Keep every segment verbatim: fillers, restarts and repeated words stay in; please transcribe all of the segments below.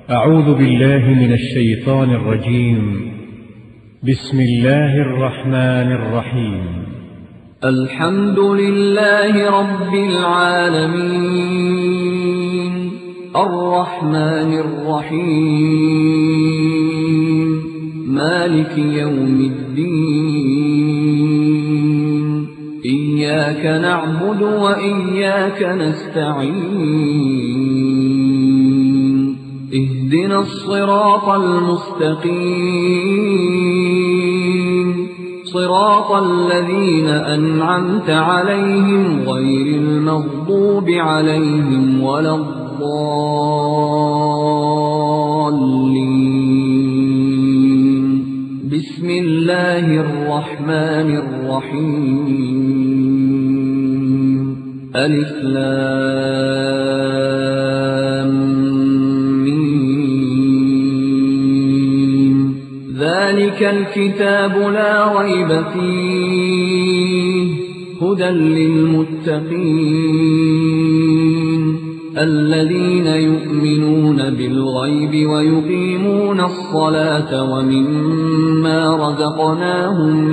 أعوذ بالله من الشيطان الرجيم. بسم الله الرحمن الرحيم. الحمد لله رب العالمين الرحمن الرحيم مالك يوم الدين إياك نعبد وإياك نستعين اهدنا الصراط المستقيم صراط الذين أنعمت عليهم غير المغضوب عليهم ولا الضالين. بسم الله الرحمن الرحيم. ألف لام ميم. ذلك الكتاب لا ريب فيه هدى للمتقين الذين يؤمنون بالغيب ويقيمون الصلاة ومما رزقناهم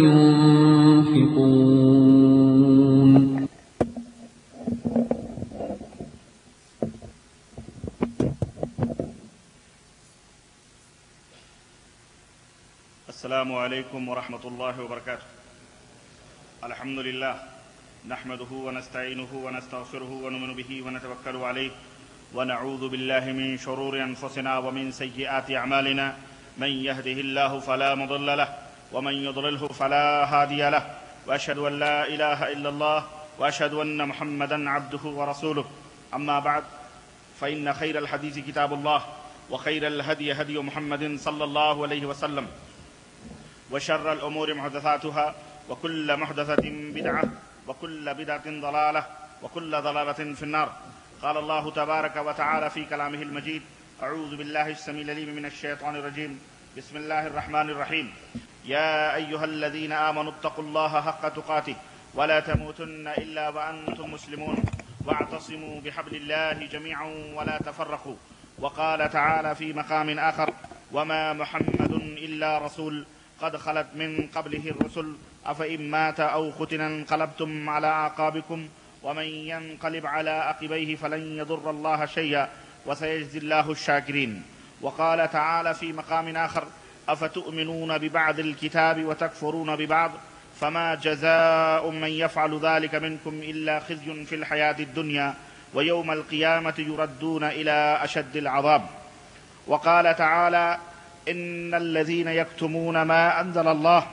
ينفقون. السلام عليكم ورحمة الله وبركاته. الحمد لله نحمده ونستعينه ونستغفره ونؤمن به ونتوكل عليه ونعوذ بالله من شرور أنفسنا ومن سيئات أعمالنا من يهده الله فلا مضل له ومن يضلله فلا هادي له وأشهد أن لا إله إلا الله وأشهد أن محمدا عبده ورسوله. أما بعد فإن خير الحديث كتاب الله وخير الهدي هدي محمد صلى الله عليه وسلم وشر الأمور محدثاتها وكل محدثة بدعة وكل بدعة ضلالة وكل ضلالة في النار. قال الله تبارك وتعالى في كلامه المجيد: أعوذ بالله السميع العليم من الشيطان الرجيم. بسم الله الرحمن الرحيم. يا أيها الذين آمنوا اتقوا الله حق تقاته ولا تموتن إلا وأنتم مسلمون واعتصموا بحبل الله جميعا ولا تفرقوا. وقال تعالى في مقام آخر: وما محمد إلا رسول قد خلت من قبله الرسل أفإن مات أو قتل انقلبتم على أعقابكم ومن ينقلب على عقبيه فلن يضر الله شيئا وسيجزي الله الشاكرين. وقال تعالى في مقام آخر: أفتؤمنون ببعض الكتاب وتكفرون ببعض فما جزاء من يفعل ذلك منكم إلا خزي في الحياة الدنيا ويوم القيامة يردون إلى أشد العذاب. وقال تعالى: إن الذين يكتمون ما أنزل الله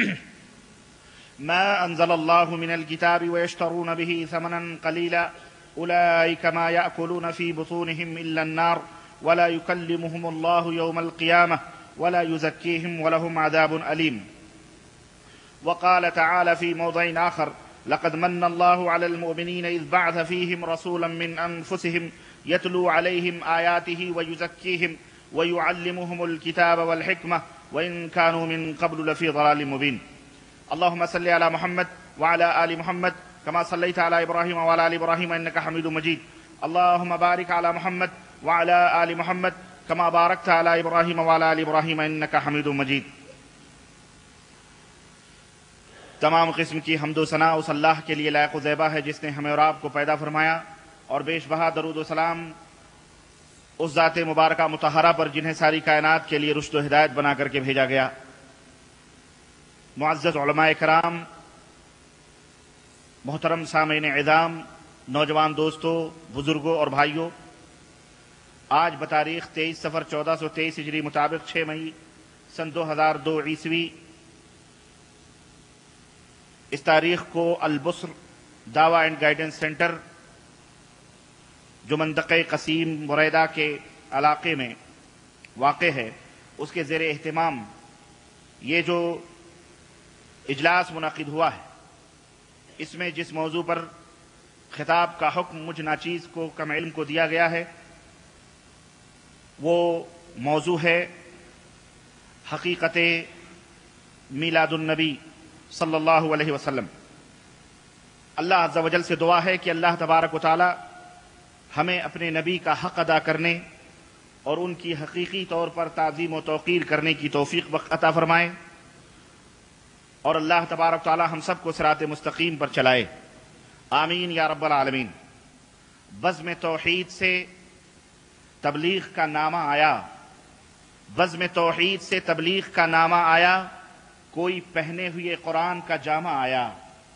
ما أنزل الله من الكتاب ويشترون به ثمنا قليلا أولئك ما يأكلون في بطونهم إلا النار ولا يكلمهم الله يوم القيامة ولا يزكيهم ولهم عذاب أليم. وقال تعالى في موضع آخر: لقد من الله على المؤمنين إذ بعث فيهم رسولا من أنفسهم يتلو عليهم آياته ويزكيهم ويعلمهم الكتاب والحكمة وإن كانوا من قبل لفي ضلال مبين. اللهم صل على محمد وعلى آل محمد كما صليت على إبراهيم وعلى آل إبراهيم إنك حميد مجيد. اللهم بارك على محمد وعلى آل محمد كما باركت على إبراهيم وعلى آل إبراهيم إنك حميد مجيد. تمام قسم کی حمد و ثنا اس اللہ کے لیے لائق و زیبہ ہے جس نے ہمیں اور آپ کو پیدا فرمایا، اور بیش بہا درود و سلام اس ذات مبارکہ مطہرہ پر جنہیں ساری کائنات کے لیے رشد و ہدایت بنا کر کے بھیجا گیا۔ معزز علماء کرام، محترم سامعین اعظام، نوجوان دوستوں، بزرگوں اور بھائیوں، آج بتاریخ تیئیس سفر چودہ سو تیئیس ہجری مطابق چھ مئی سن دو ہزار دو عیسوی، اس تاریخ کو البصر دعویٰ اینڈ گائیڈنس سینٹر جو منطقہ قصیم مریدہ کے علاقے میں واقع ہے، اس کے زیر اہتمام یہ جو اجلاس منعقد ہوا ہے، اس میں جس موضوع پر خطاب کا حکم مجھ ناچیز کو کم علم کو دیا گیا ہے وہ موضوع ہے حقیقت میلاد النبی صلی اللہ علیہ وسلم۔ اللہ عز و جل سے دعا ہے کہ اللہ تبارک و تعالی ہمیں اپنے نبی کا حق ادا کرنے اور ان کی حقیقی طور پر تعظیم و توقیر کرنے کی توفیق عطا فرمائے، اور اللہ تبارک تعالی ہم سب کو صراط مستقیم پر چلائے، آمین یا رب العالمین۔ بزم توحید سے تبلیغ کا نامہ آیا، بزم توحید سے تبلیغ کا نامہ آیا، کوئی پہنے ہوئے قرآن کا جامہ آیا۔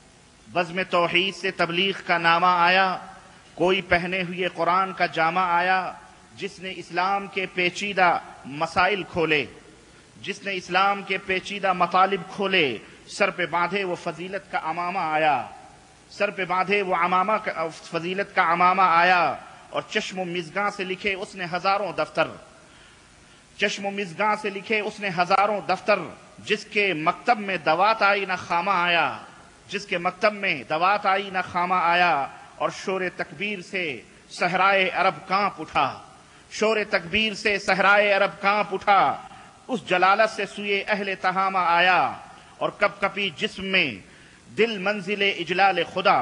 بزم توحید سے تبلیغ کا نامہ آیا، کوئی پہنے ہوئے قرآن کا جامہ آیا، جس نے اسلام کے پیچیدہ مسائل کھولے، جس نے اسلام کے پیچیدہ مطالب کھولے، سر پہ باندھے وہ فضیلت کا عمامہ آیا، سر پہ باندھے وہ عمامہ کا فضیلت کا عمامہ آیا، اور چشم و مزگاں سے لکھے اس نے ہزاروں دفتر، چشم و مزگاں سے لکھے اس نے ہزاروں دفتر، جس کے مکتب میں دوات آئی نہ خامہ آیا، جس کے مکتب میں دوات آئی نہ خامہ آیا، اور شور تکبیر سے صحرائے عرب کانپ اٹھا، شور تکبیر سے صحرائے عرب کانپ اٹھا، اس جلالت سے سوئے اہل تہامہ آیا، اور کپ کپی جسم میں دل منزل اجلال خدا،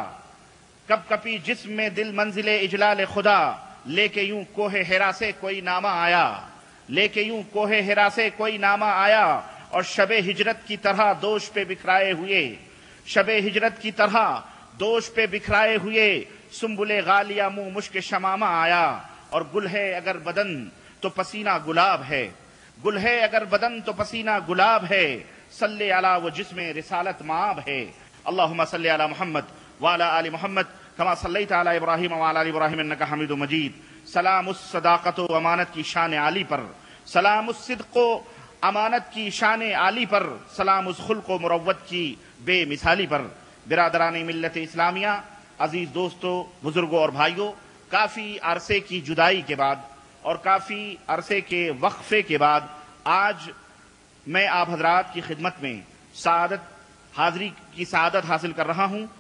کپ کپی جسم میں دل منزل اجلال خدا، لے کے یوں کوہ ہرا سے کوئی نامہ آیا، لے کے یوں کوہ ہرا سے کوئی نامہ آیا، اور شب ہجرت کی طرح دوش پہ بکھرائے ہوئے، شب ہجرت کی طرح دوش پہ بکھرائے ہوئے، سنبل غالیہ منہ مشک شمامہ آیا، اور گل ہے اگر بدن تو پسینہ گلاب ہے، گل ہے اگر بدن تو پسینہ گلاب ہے، صلی علی وہ جسم رسالت مآب ہے۔ اللہم صلی علی محمد وعلی آل محمد کما صلیت علی ابراہیم وعلی آل ابراہیم انک حمید مجید۔ سلام الصداقت و امانت کی شان عالی پر، سلام الصدق و امانت کی شان عالی پر، سلام اس خلق و مروت کی بے مثالی پر۔ برادران ملت اسلامیہ، عزیز دوستو، بزرگوں اور بھائیوں، کافی عرصے کی جدائی کے بعد اور کافی عرصے کے وقفے کے بعد آج میں آپ حضرات کی خدمت میں سعادت حاضری کی سعادت حاصل کر رہا ہوں۔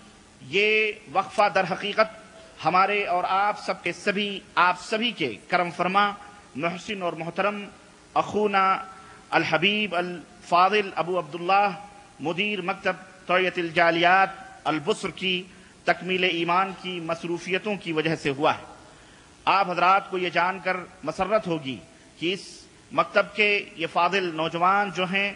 یہ وقفہ در حقیقت ہمارے اور آپ سب کے سبھی آپ سبھی کے کرم فرما محسن اور محترم اخونا الحبیب الفاضل ابو عبداللہ مدیر مکتب توعیت الجالیات البصر کی تکمیل ایمان کی مصروفیتوں کی وجہ سے ہوا ہے۔ آپ حضرات کو یہ جان کر مسرت ہوگی کہ اس مکتب کے یہ فاضل نوجوان جو ہیں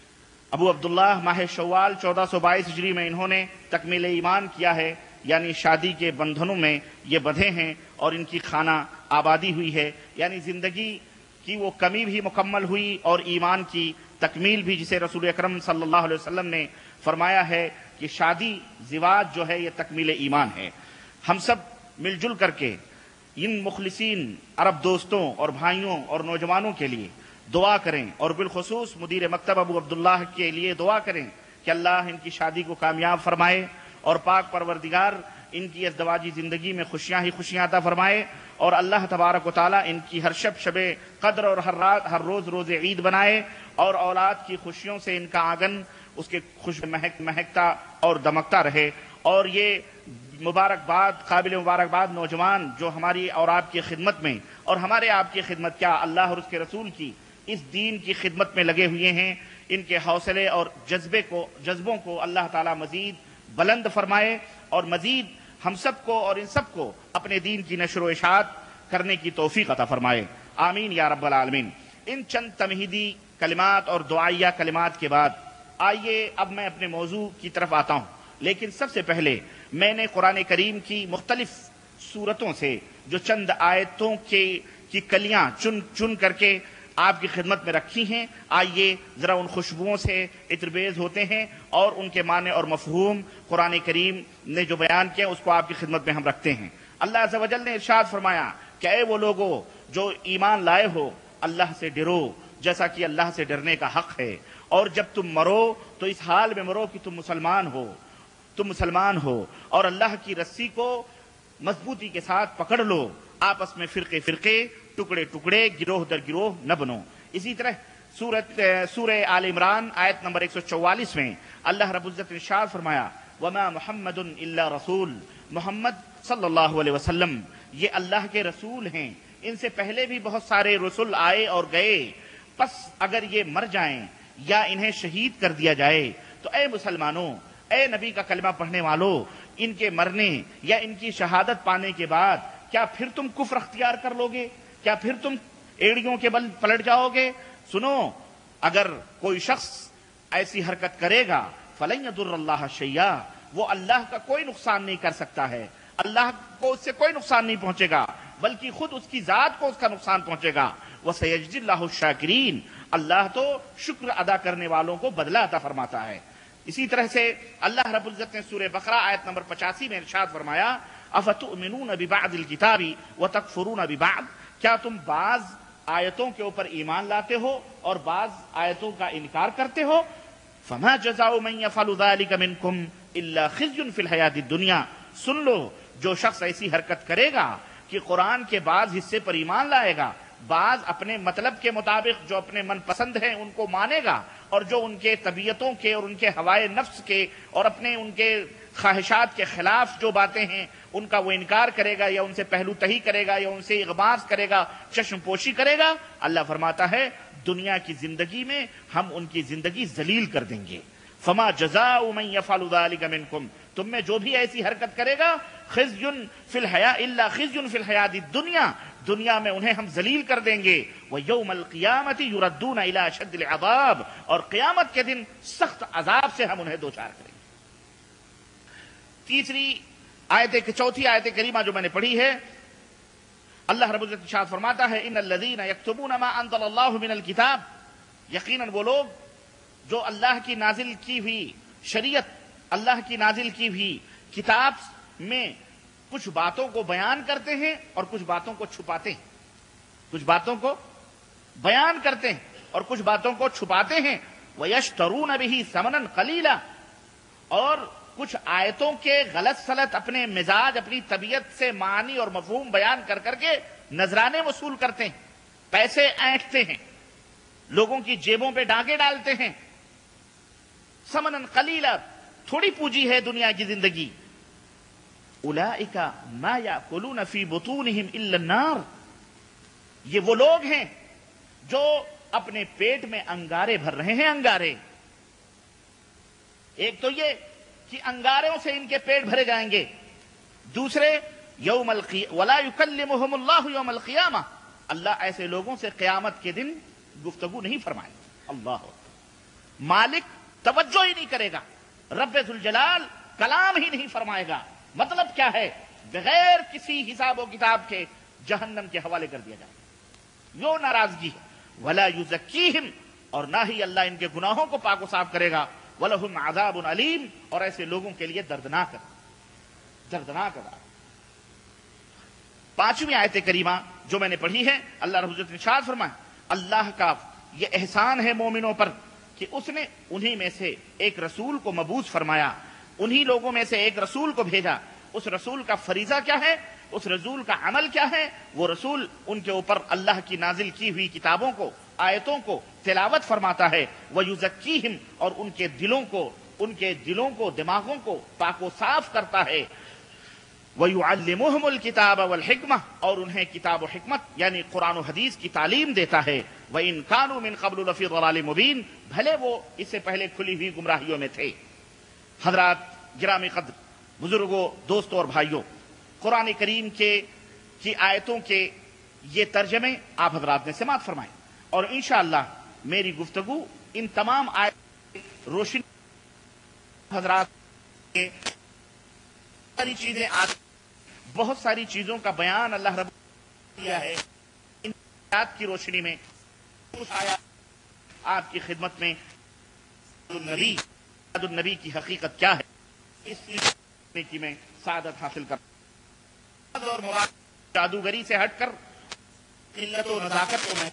ابو عبداللہ ماہ شوال چودہ سو بائیس ہجری میں انہوں نے تکمیل ایمان کیا ہے، یعنی شادی کے بندھنوں میں یہ بندھے ہیں اور ان کی خانہ آبادی ہوئی ہے، یعنی زندگی کی وہ کمی بھی مکمل ہوئی اور ایمان کی تکمیل بھی، جسے رسول اکرم صلی اللہ علیہ وسلم نے فرمایا ہے کہ شادی زواج جو ہے یہ تکمیل ایمان ہے۔ ہم سب مل جل کر کے ان مخلصین عرب دوستوں اور بھائیوں اور نوجوانوں کے لیے دعا کریں، اور بالخصوص مدیر مکتب ابو عبداللہ کے لیے دعا کریں کہ اللہ ان کی شادی کو کامیاب فرمائے، اور پاک پروردگار ان کی ازدواجی زندگی میں خوشیاں ہی خوشیاں عطا فرمائے، اور اللہ تبارک و تعالی ان کی ہر شب شب قدر اور ہر رات ہر روز روز عید بنائے، اور اولاد کی خوشیوں سے ان کا آنگن اس کے خوش مہک مہکتا اور دمکتا رہے۔ اور یہ مبارکباد قابل مبارکباد نوجوان جو ہماری اور آپ کی خدمت میں اور ہمارے آپ کی خدمت کیا اللہ اور اس کے رسول کی اس دین کی خدمت میں لگے ہوئے ہیں، ان کے حوصلے اور جذبے کو جذبوں کو اللہ تعالی مزید بلند فرمائے، اور مزید ہم سب کو اور ان سب کو اپنے دین کی نشر و اشاعت کرنے کی توفیق عطا فرمائے، آمین یا رب العالمین۔ ان چند تمہیدی کلمات اور دعائیہ کلمات کے بعد آئیے اب میں اپنے موضوع کی طرف آتا ہوں، لیکن سب سے پہلے میں نے قرآن کریم کی مختلف سورتوں سے جو چند آیتوں کے کی کلیاں چن چن کر کے آپ کی خدمت میں رکھی ہیں، آئیے ذرا ان خوشبوؤں سے عطربیز ہوتے ہیں اور ان کے معنی اور مفہوم قرآن کریم نے جو بیان کیا اس کو آپ کی خدمت میں ہم رکھتے ہیں۔ اللہ عز و جل نے ارشاد فرمایا کہ اے وہ لوگو جو ایمان لائے ہو، اللہ سے ڈرو جیسا کہ اللہ سے ڈرنے کا حق ہے، اور جب تم مرو تو اس حال میں مرو کہ تم مسلمان ہو تم مسلمان ہو اور اللہ کی رسی کو مضبوطی کے ساتھ پکڑ لو، آپس میں فرقے فرقے ٹکڑے ٹکڑے گروہ در گروہ نہ بنو۔ اسی طرح سورت سورہ آل عمران آیت نمبر ایک سو چوالیس میں اللہ رب العزت نے ارشاد فرمایا وما محمد الا رسول، محمد صلی اللہ علیہ وسلم یہ اللہ کے رسول ہیں، ان سے پہلے بھی بہت سارے رسول آئے اور گئے، پس اگر یہ مر جائیں یا انہیں شہید کر دیا جائے تو اے مسلمانوں، اے نبی کا کلمہ پڑھنے والوں، ان کے مرنے یا ان کی شہادت پانے کے بعد کیا پھر تم کفر اختیار کر لوگے؟ کیا پھر تم ایڑیوں کے بل پلٹ جاؤ گے؟ سنو، اگر کوئی شخص ایسی حرکت کرے گا فَلَن يَضُرَّ اللَّهَ شَيْئًا، وہ اللہ کا کوئی نقصان نہیں کر سکتا ہے، اللہ کو اس سے کوئی نقصان نہیں پہنچے گا، بلکہ خود اس کی ذات کو اس کا نقصان پہنچے گا۔ وَسَيَجْزِي اللَّهُ الشَّاكِرِينَ، اللہ تو شکر ادا کرنے والوں کو بدلہ عطا فرماتا ہے۔ اسی طرح سے اللہ رب العزت نے سورہ بقرہ آیت نمبر پچاسی میں ارشاد فرمایا افتؤمنون ببعض الکتاب وتکفرون ببعض، کیا تم بعض آیتوں کے اوپر ایمان لاتے ہو اور بعض آیتوں کا انکار کرتے ہو؟ فما جزاء من يفعل ذلك منكم الا خزي في الحیاۃ الدنیا، سن لو جو شخص ایسی حرکت کرے گا کہ قرآن کے بعض حصے پر ایمان لائے گا، بعض اپنے مطلب کے مطابق جو اپنے من پسند ہیں ان کو مانے گا، اور جو ان کے طبیعتوں کے اور ان کے ہوائے نفس کے اور اپنے ان کے خواہشات کے خلاف جو باتیں ہیں ان کا وہ انکار کرے گا، یا ان سے پہلو تہی کرے گا، یا ان سے اغماض کرے گا، چشم پوشی کرے گا، اللہ فرماتا ہے دنیا کی زندگی میں ہم ان کی زندگی ذلیل کر دیں گے۔ فما جزاء من يفعل ذلك منكم، تم میں جو بھی ایسی حرکت کرے گا خزي في الحیاۃ الا خزي في الحیاۃ الدنیا، دنیا میں انہیں ہم ذلیل کر دیں گے۔ وَيَوْمَ الْقِيَامَةِ يُرَدُّونَ إِلَىٰ أَشَدِّ الْعَذَابِ، اور قیامت کے دن سخت عذاب سے ہم انہیں دوچار کریں گے۔ تیسری آیت چوتھی آیت کریمہ جو میں نے پڑھی ہے، اللہ رب العزت ارشاد فرماتا ہے ان الذین یکتمون ما انزل اللہ من الکتاب، یقیناً وہ لوگ جو اللہ کی نازل کی ہوئی شریعت، اللہ کی نازل کی ہوئی کتاب میں کچھ باتوں کو بیان کرتے ہیں اور کچھ باتوں کو چھپاتے ہیں، کچھ باتوں کو بیان کرتے ہیں اور کچھ باتوں کو چھپاتے ہیں۔ وَيَشْتَرُونَ بِهِ ثَمَنًا قَلِيلًا، اور کچھ آیتوں کے غلط سلط اپنے مزاج، اپنی طبیعت سے معنی اور مفہوم بیان کر کر کے نذرانے وصول کرتے ہیں، پیسے اینٹھتے ہیں، لوگوں کی جیبوں پہ ڈاکے ڈالتے ہیں۔ ثَمَنًا قَلِيلًا، تھوڑی پونجی ہے دنیا کی زندگی۔ اولئک ما یاکلون فی بطونہم الا النار، یہ وہ لوگ ہیں جو اپنے پیٹ میں انگارے بھر رہے ہیں، انگارے۔ ایک تو یہ کہ انگاروں سے ان کے پیٹ بھرے جائیں گے، دوسرے یوم القیامہ ولا یکلمہم اللہ یوم القیامہ، اللہ ایسے لوگوں سے قیامت کے دن گفتگو نہیں فرمائے گا۔ اللہ مالک توجہ ہی نہیں کرے گا، رب ذوالجلال کلام ہی نہیں فرمائے گا۔ مطلب کیا ہے؟ بغیر کسی حساب و کتاب کے جہنم کے حوالے کر دیا جائے، یہ ناراضگی ہے۔ ولا یزکیہم، اور نہ ہی اللہ ان کے گناہوں کو پاک و صاف کرے گا۔ وَلَهُمْ عَذَابٌ عَلِيمٌ، اور ایسے لوگوں کے لیے دردناک دردناک عذاب۔ پانچویں آیت کریمہ جو میں نے پڑھی ہے، اللہ رب العزت نے ارشاد فرمایا اللہ کا یہ احسان ہے مومنوں پر کہ اس نے انہی میں سے ایک رسول کو مبعوث فرمایا، انہی لوگوں میں سے ایک رسول کو بھیجا۔ اس رسول کا فریضہ کیا ہے؟ اس رسول کا عمل کیا ہے؟ وہ رسول ان کے اوپر اللہ کی نازل کی ہوئی کتابوں کو، آیتوں کو تلاوت فرماتا ہے۔ وَيُزَكِّيهِمْ، اور ان کے دلوں کو ان کے دلوں کو دماغوں کو پاک و صاف کرتا ہے۔ وَيُعَلِّمُهُمُ الْكِتَابَ وَالْحِكْمَةَ، اور انہیں کتاب و حکمت یعنی قرآن و حدیث کی تعلیم دیتا ہے۔ وَإِن كَانُوا مِن قَبْلُ لَفِي ضَلَالٍ مُبِينٍ، بھلے وہ اس سے پہلے کھلی ہوئی گمراہیوں میں تھے۔ حضرات گرامی قدر، بزرگوں، دوستوں اور بھائیوں، قرآن کریم کے کی آیتوں کے یہ ترجمے آپ حضرات نے سماعت فرمائے، اور انشاءاللہ میری گفتگو ان تمام آیت روشنی حضرات کے ساری چیزیں آت بہت ساری چیزوں کا بیان اللہ رب کیا ہے۔ ان آیات کی روشنی میں کچھ آیات آپ کی خدمت میں النبی النبی کی حقیقت کیا ہے اس کی میں سعادت حاصل کر اور جادوگری سے ہٹ کر قلت و نزاکت کو میں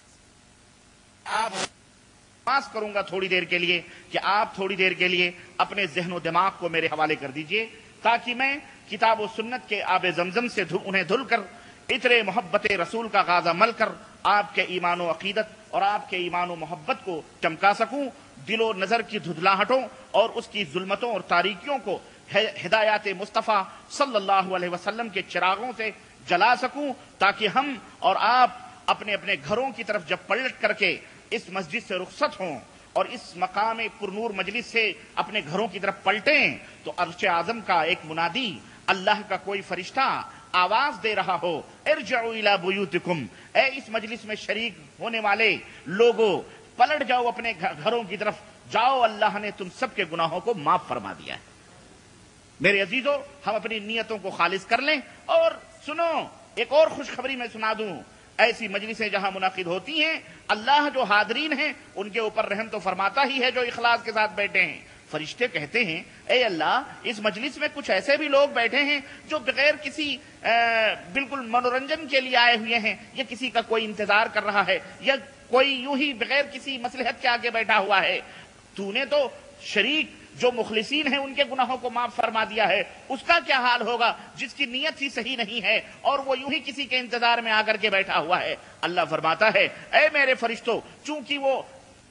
آپ پاس کروں گا تھوڑی دیر کے لیے کہ آپ تھوڑی دیر کے لیے اپنے ذہن و دماغ کو میرے حوالے کر دیجئے، تاکہ میں کتاب و سنت کے آب زمزم سے انہیں دھل کر عطر محبت رسول کا غازہ مل کر آپ کے ایمان و عقیدت اور آپ کے ایمان و محبت کو چمکا سکوں، دل و نظر کی دھدلاہٹوں اور اس کی ظلمتوں اور تاریکیوں کو ہدایات مصطفیٰ صلی اللہ علیہ وسلم کے چراغوں سے جلا سکوں، تاکہ ہم اور آپ اپنے اپنے گھروں کی طرف جب پلٹ کر کے اس مسجد سے رخصت ہوں اور اس مقام پرنور مجلس سے اپنے گھروں کی طرف پلٹیں تو عرش اعظم کا ایک منادی، اللہ کا کوئی فرشتہ آواز دے رہا ہو ارجعوا الی بیوتکم، اے اس مجلس میں شریک ہونے والے لوگوں پلٹ جاؤ اپنے گھروں کی طرف جاؤ، اللہ نے تم سب کے گناہوں کو معاف فرما دیا ہے۔ میرے عزیزو، ہم اپنی نیتوں کو خالص کر لیں۔ اور سنو، ایک اور خوشخبری میں سنا دوں، ایسی مجلسیں جہاں منعقد ہوتی ہیں اللہ جو حاضرین ہیں ان کے اوپر رحم تو فرماتا ہی ہے جو اخلاص کے ساتھ بیٹھے ہیں۔ فرشتے کہتے ہیں اے اللہ، اس مجلس میں کچھ ایسے بھی لوگ بیٹھے ہیں جو بغیر کسی بالکل منورنجن کے لیے آئے ہوئے ہیں، یا کسی کا کوئی انتظار کر رہا ہے، یا کوئی یوں ہی بغیر کسی مصلحت کے آگے بیٹھا ہوا ہے۔ تو نے تو شریک جو مخلصین ہیں ان کے گناہوں کو معاف فرما دیا ہے، اس کا کیا حال ہوگا جس کی نیت ہی صحیح نہیں ہے اور وہ یوں ہی کسی کے انتظار میں آ کر کے بیٹھا ہوا ہے۔ اللہ فرماتا ہے اے میرے فرشتوں، چونکہ وہ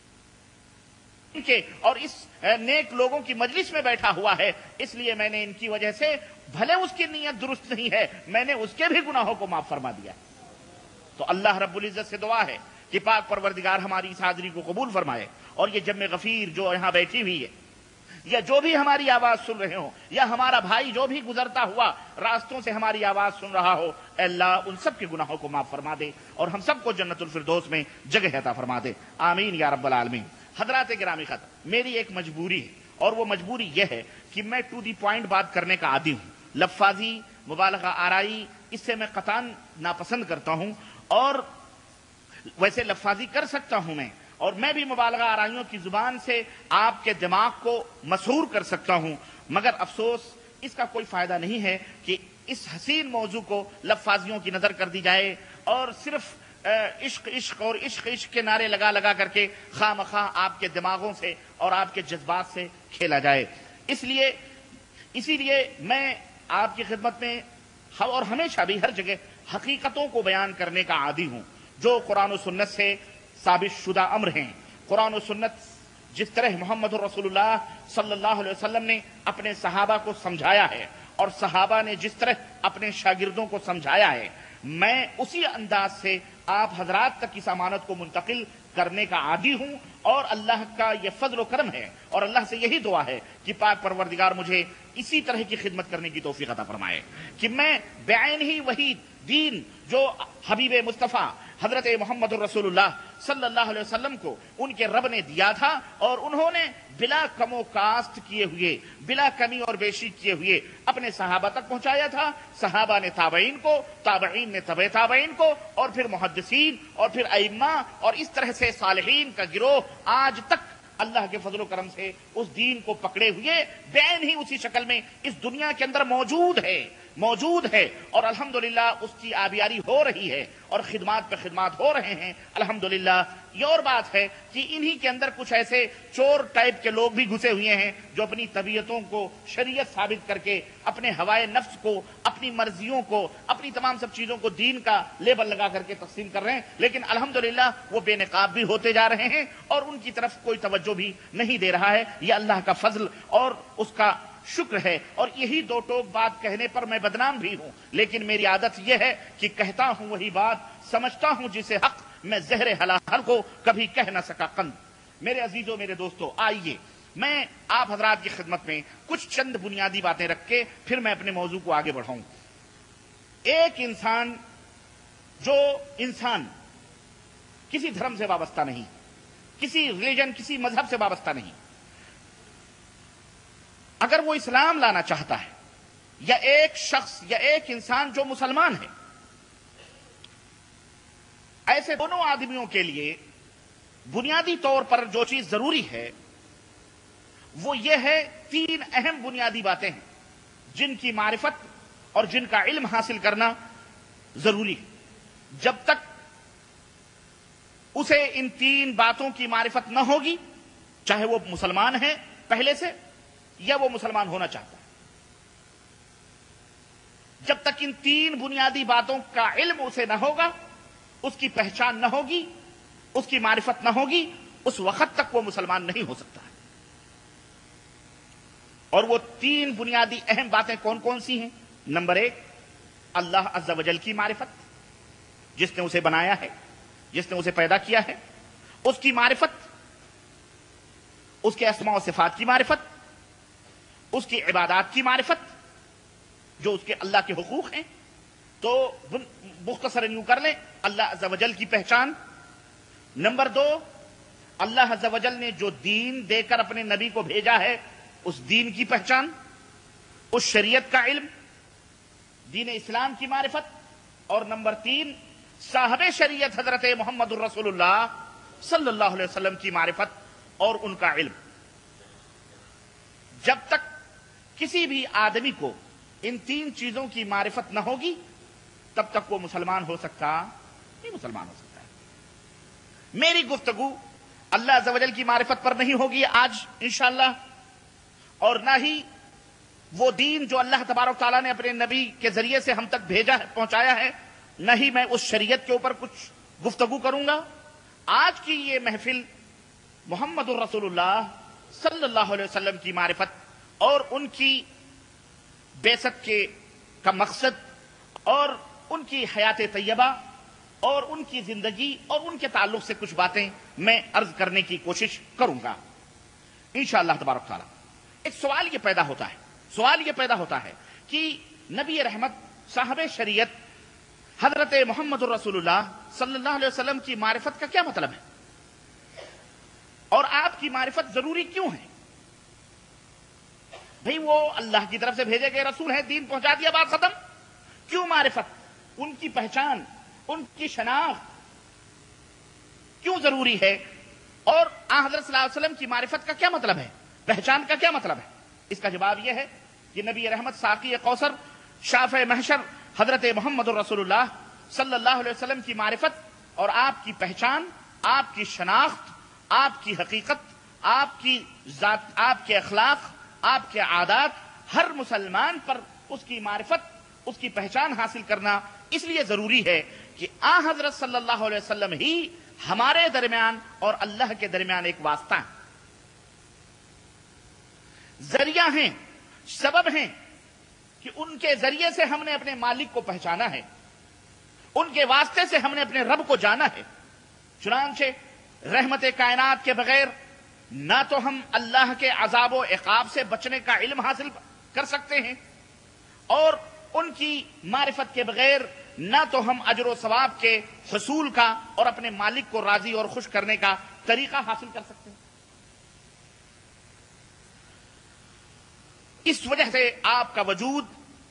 کے اور اس نیک لوگوں کی مجلس میں بیٹھا ہوا ہے، اس لیے میں نے ان کی وجہ سے، بھلے اس کی نیت درست نہیں ہے، میں نے اس کے بھی گناہوں کو معاف فرما دیا۔ تو اللہ رب العزت سے دعا ہے کہ پاک پروردگار ہماری اس حاضری کو قبول فرمائے، اور یہ جمع غفیر جو یہاں بیٹھی ہوئی ہے، یا جو بھی ہماری آواز سن رہے ہوں، یا ہمارا بھائی جو بھی گزرتا ہوا راستوں سے ہماری آواز سن رہا ہو، اے اللہ ان سب کے گناہوں کو معاف فرما دے اور ہم سب کو جنت الفردوس میں جگہ عطا فرما دے، آمین یا رب العالمین۔ حضرات گرامی خط، میری ایک مجبوری ہے، اور وہ مجبوری یہ ہے کہ میں ٹو دی پوائنٹ بات کرنے کا عادی ہوں۔ لفاظی مبالغہ آرائی اس سے میں قطعاً ناپسند کرتا ہوں، اور ویسے لفاظی کر سکتا ہوں میں، اور میں بھی مبالغہ آرائیوں کی زبان سے آپ کے دماغ کو مسحور کر سکتا ہوں، مگر افسوس اس کا کوئی فائدہ نہیں ہے کہ اس حسین موضوع کو لفاظیوں کی نظر کر دی جائے اور صرف عشق عشق اور عشق عشق کے نعرے لگا لگا کر کے خواہ مخواہ آپ کے دماغوں سے اور آپ کے جذبات سے کھیلا جائے۔ اس لیے اسی لیے میں آپ کی خدمت میں اور ہمیشہ بھی ہر جگہ حقیقتوں کو بیان کرنے کا عادی ہوں جو قرآن و سنت سے ثابت شدہ امر ہیں۔ قرآن و سنت جس طرح محمد رسول اللہ صلی اللہ علیہ وسلم نے اپنے صحابہ کو سمجھایا ہے اور صحابہ نے جس طرح اپنے شاگردوں کو سمجھایا ہے، میں اسی انداز سے آپ حضرات تک اس امانت کو منتقل کرنے کا عادی ہوں، اور اللہ کا یہ فضل و کرم ہے اور اللہ سے یہی دعا ہے کہ پاک پروردگار مجھے اسی طرح کی خدمت کرنے کی توفیق عطا فرمائے کہ میں بعین ہی وہی دین جو حبیب مصطفیٰ حضرت محمد رسول اللہ صلی اللہ علیہ وسلم کو ان کے رب نے دیا تھا، اور انہوں نے بلا کم و کاست کیے ہوئے، بلا کمی اور بیشی کیے ہوئے اپنے صحابہ تک پہنچایا تھا، صحابہ نے تابعین کو، تابعین نے تبع تابعین کو، اور پھر محدثین، اور پھر ائمہ، اور اس طرح سے صالحین کا گروہ آج تک اللہ کے فضل و کرم سے اس دین کو پکڑے ہوئے بعین ہی اسی شکل میں اس دنیا کے اندر موجود ہے موجود ہے اور الحمدللہ اس کی آبیاری ہو رہی ہے اور خدمات پہ خدمات ہو رہے ہیں الحمدللہ۔ یہ اور بات ہے کہ انہی کے اندر کچھ ایسے چور ٹائپ کے لوگ بھی گھسے ہوئے ہیں جو اپنی طبیعتوں کو شریعت ثابت کر کے اپنے ہوائے نفس کو، اپنی مرضیوں کو، اپنی تمام سب چیزوں کو دین کا لیبل لگا کر کے تقسیم کر رہے ہیں، لیکن الحمدللہ وہ بے نقاب بھی ہوتے جا رہے ہیں اور ان کی طرف کوئی توجہ بھی نہیں دے رہا ہے۔ یہ اللہ کا فضل اور اس کا شکر ہے، اور یہی دو ٹوک بات کہنے پر میں بدنام بھی ہوں، لیکن میری عادت یہ ہے کہ کہتا ہوں وہی بات، سمجھتا ہوں جسے حق، میں زہر حلال کو کبھی کہہ نہ سکا قند۔ میرے عزیزوں، میرے دوستو، آئیے میں آپ حضرات کی خدمت میں کچھ چند بنیادی باتیں رکھ کے پھر میں اپنے موضوع کو آگے بڑھاؤں۔ ایک انسان جو انسان کسی دھرم سے وابستہ نہیں، کسی ریلیجن، کسی مذہب سے وابستہ نہیں، اگر وہ اسلام لانا چاہتا ہے، یا ایک شخص یا ایک انسان جو مسلمان ہے، ایسے دونوں آدمیوں کے لیے بنیادی طور پر جو چیز ضروری ہے وہ یہ ہے، تین اہم بنیادی باتیں ہیں جن کی معرفت اور جن کا علم حاصل کرنا ضروری ہے۔ جب تک اسے ان تین باتوں کی معرفت نہ ہوگی، چاہے وہ مسلمان ہے پہلے سے یا وہ مسلمان ہونا چاہتا ہے، جب تک ان تین بنیادی باتوں کا علم اسے نہ ہوگا، اس کی پہچان نہ ہوگی، اس کی معرفت نہ ہوگی، اس وقت تک وہ مسلمان نہیں ہو سکتا ہے۔ اور وہ تین بنیادی اہم باتیں کون کون سی ہیں؟ نمبر ایک، اللہ عز و جل کی معرفت، جس نے اسے بنایا ہے، جس نے اسے پیدا کیا ہے، اس کی معرفت، اس کے اسماء و صفات کی معرفت، اس کی عبادات کی معرفت جو اس کے اللہ کے حقوق ہیں، تو مختصراً یوں کر لیں، اللہ عز و جل کی پہچان، نمبر دو اللہ عز و جل نے جو دین دے کر اپنے نبی کو بھیجا ہے اس دین کی پہچان، اس شریعت کا علم، دین اسلام کی معرفت، اور نمبر تین صاحب شریعت حضرت محمد الرسول اللہ صلی اللہ علیہ وسلم کی معرفت اور ان کا علم۔ جب تک کسی بھی آدمی کو ان تین چیزوں کی معرفت نہ ہوگی تب تک وہ مسلمان ہو سکتا نہیں مسلمان ہو سکتا ہے۔ میری گفتگو اللہ عز و جل کی معرفت پر نہیں ہوگی آج انشاءاللہ، اور نہ ہی وہ دین جو اللہ تبارک تعالیٰ نے اپنے نبی کے ذریعے سے ہم تک بھیجا ہے پہنچایا ہے، نہ ہی میں اس شریعت کے اوپر کچھ گفتگو کروں گا۔ آج کی یہ محفل محمد الرسول اللہ صلی اللہ علیہ وسلم کی معرفت اور ان کی بعثت کے کا مقصد اور ان کی حیات طیبہ اور ان کی زندگی اور ان کے تعلق سے کچھ باتیں میں عرض کرنے کی کوشش کروں گا انشاءاللہ تبارک تعالیٰ۔ ایک سوال یہ پیدا ہوتا ہے سوال یہ پیدا ہوتا ہے کہ نبی رحمت صاحب شریعت حضرت محمد الرسول اللہ صلی اللہ علیہ وسلم کی معرفت کا کیا مطلب ہے، اور آپ کی معرفت ضروری کیوں ہے؟ بھئی وہ اللہ کی طرف سے بھیجے گئے رسول ہیں، دین پہنچا دیا، بات ختم۔ کیوں معرفت، ان کی پہچان، ان کی شناخت کیوں ضروری ہے؟ اور آن حضرت صلی اللہ علیہ وسلم کی معرفت کا کیا مطلب ہے، پہچان کا کیا مطلب ہے؟ اس کا جواب یہ ہے کہ نبی رحمت ساقی کوثر شافع محشر حضرت محمد الرسول اللہ صلی اللہ علیہ وسلم کی معرفت اور آپ کی پہچان، آپ کی شناخت، آپ کی حقیقت، آپ کی ذات، آپ کے اخلاق، آپ کے عادات، ہر مسلمان پر اس کی معرفت، اس کی پہچان حاصل کرنا اس لیے ضروری ہے کہ آن حضرت صلی اللہ علیہ وسلم ہی ہمارے درمیان اور اللہ کے درمیان ایک واسطہ ہے، ذریعہ ہیں، سبب ہیں کہ ان کے ذریعے سے ہم نے اپنے مالک کو پہچانا ہے، ان کے واسطے سے ہم نے اپنے رب کو جانا ہے۔ چنانچہ رحمت کائنات کے بغیر نہ تو ہم اللہ کے عذاب و عقاب سے بچنے کا علم حاصل کر سکتے ہیں، اور ان کی معرفت کے بغیر نہ تو ہم اجر و ثواب کے حصول کا اور اپنے مالک کو راضی اور خوش کرنے کا طریقہ حاصل کر سکتے ہیں۔ اس وجہ سے آپ کا وجود،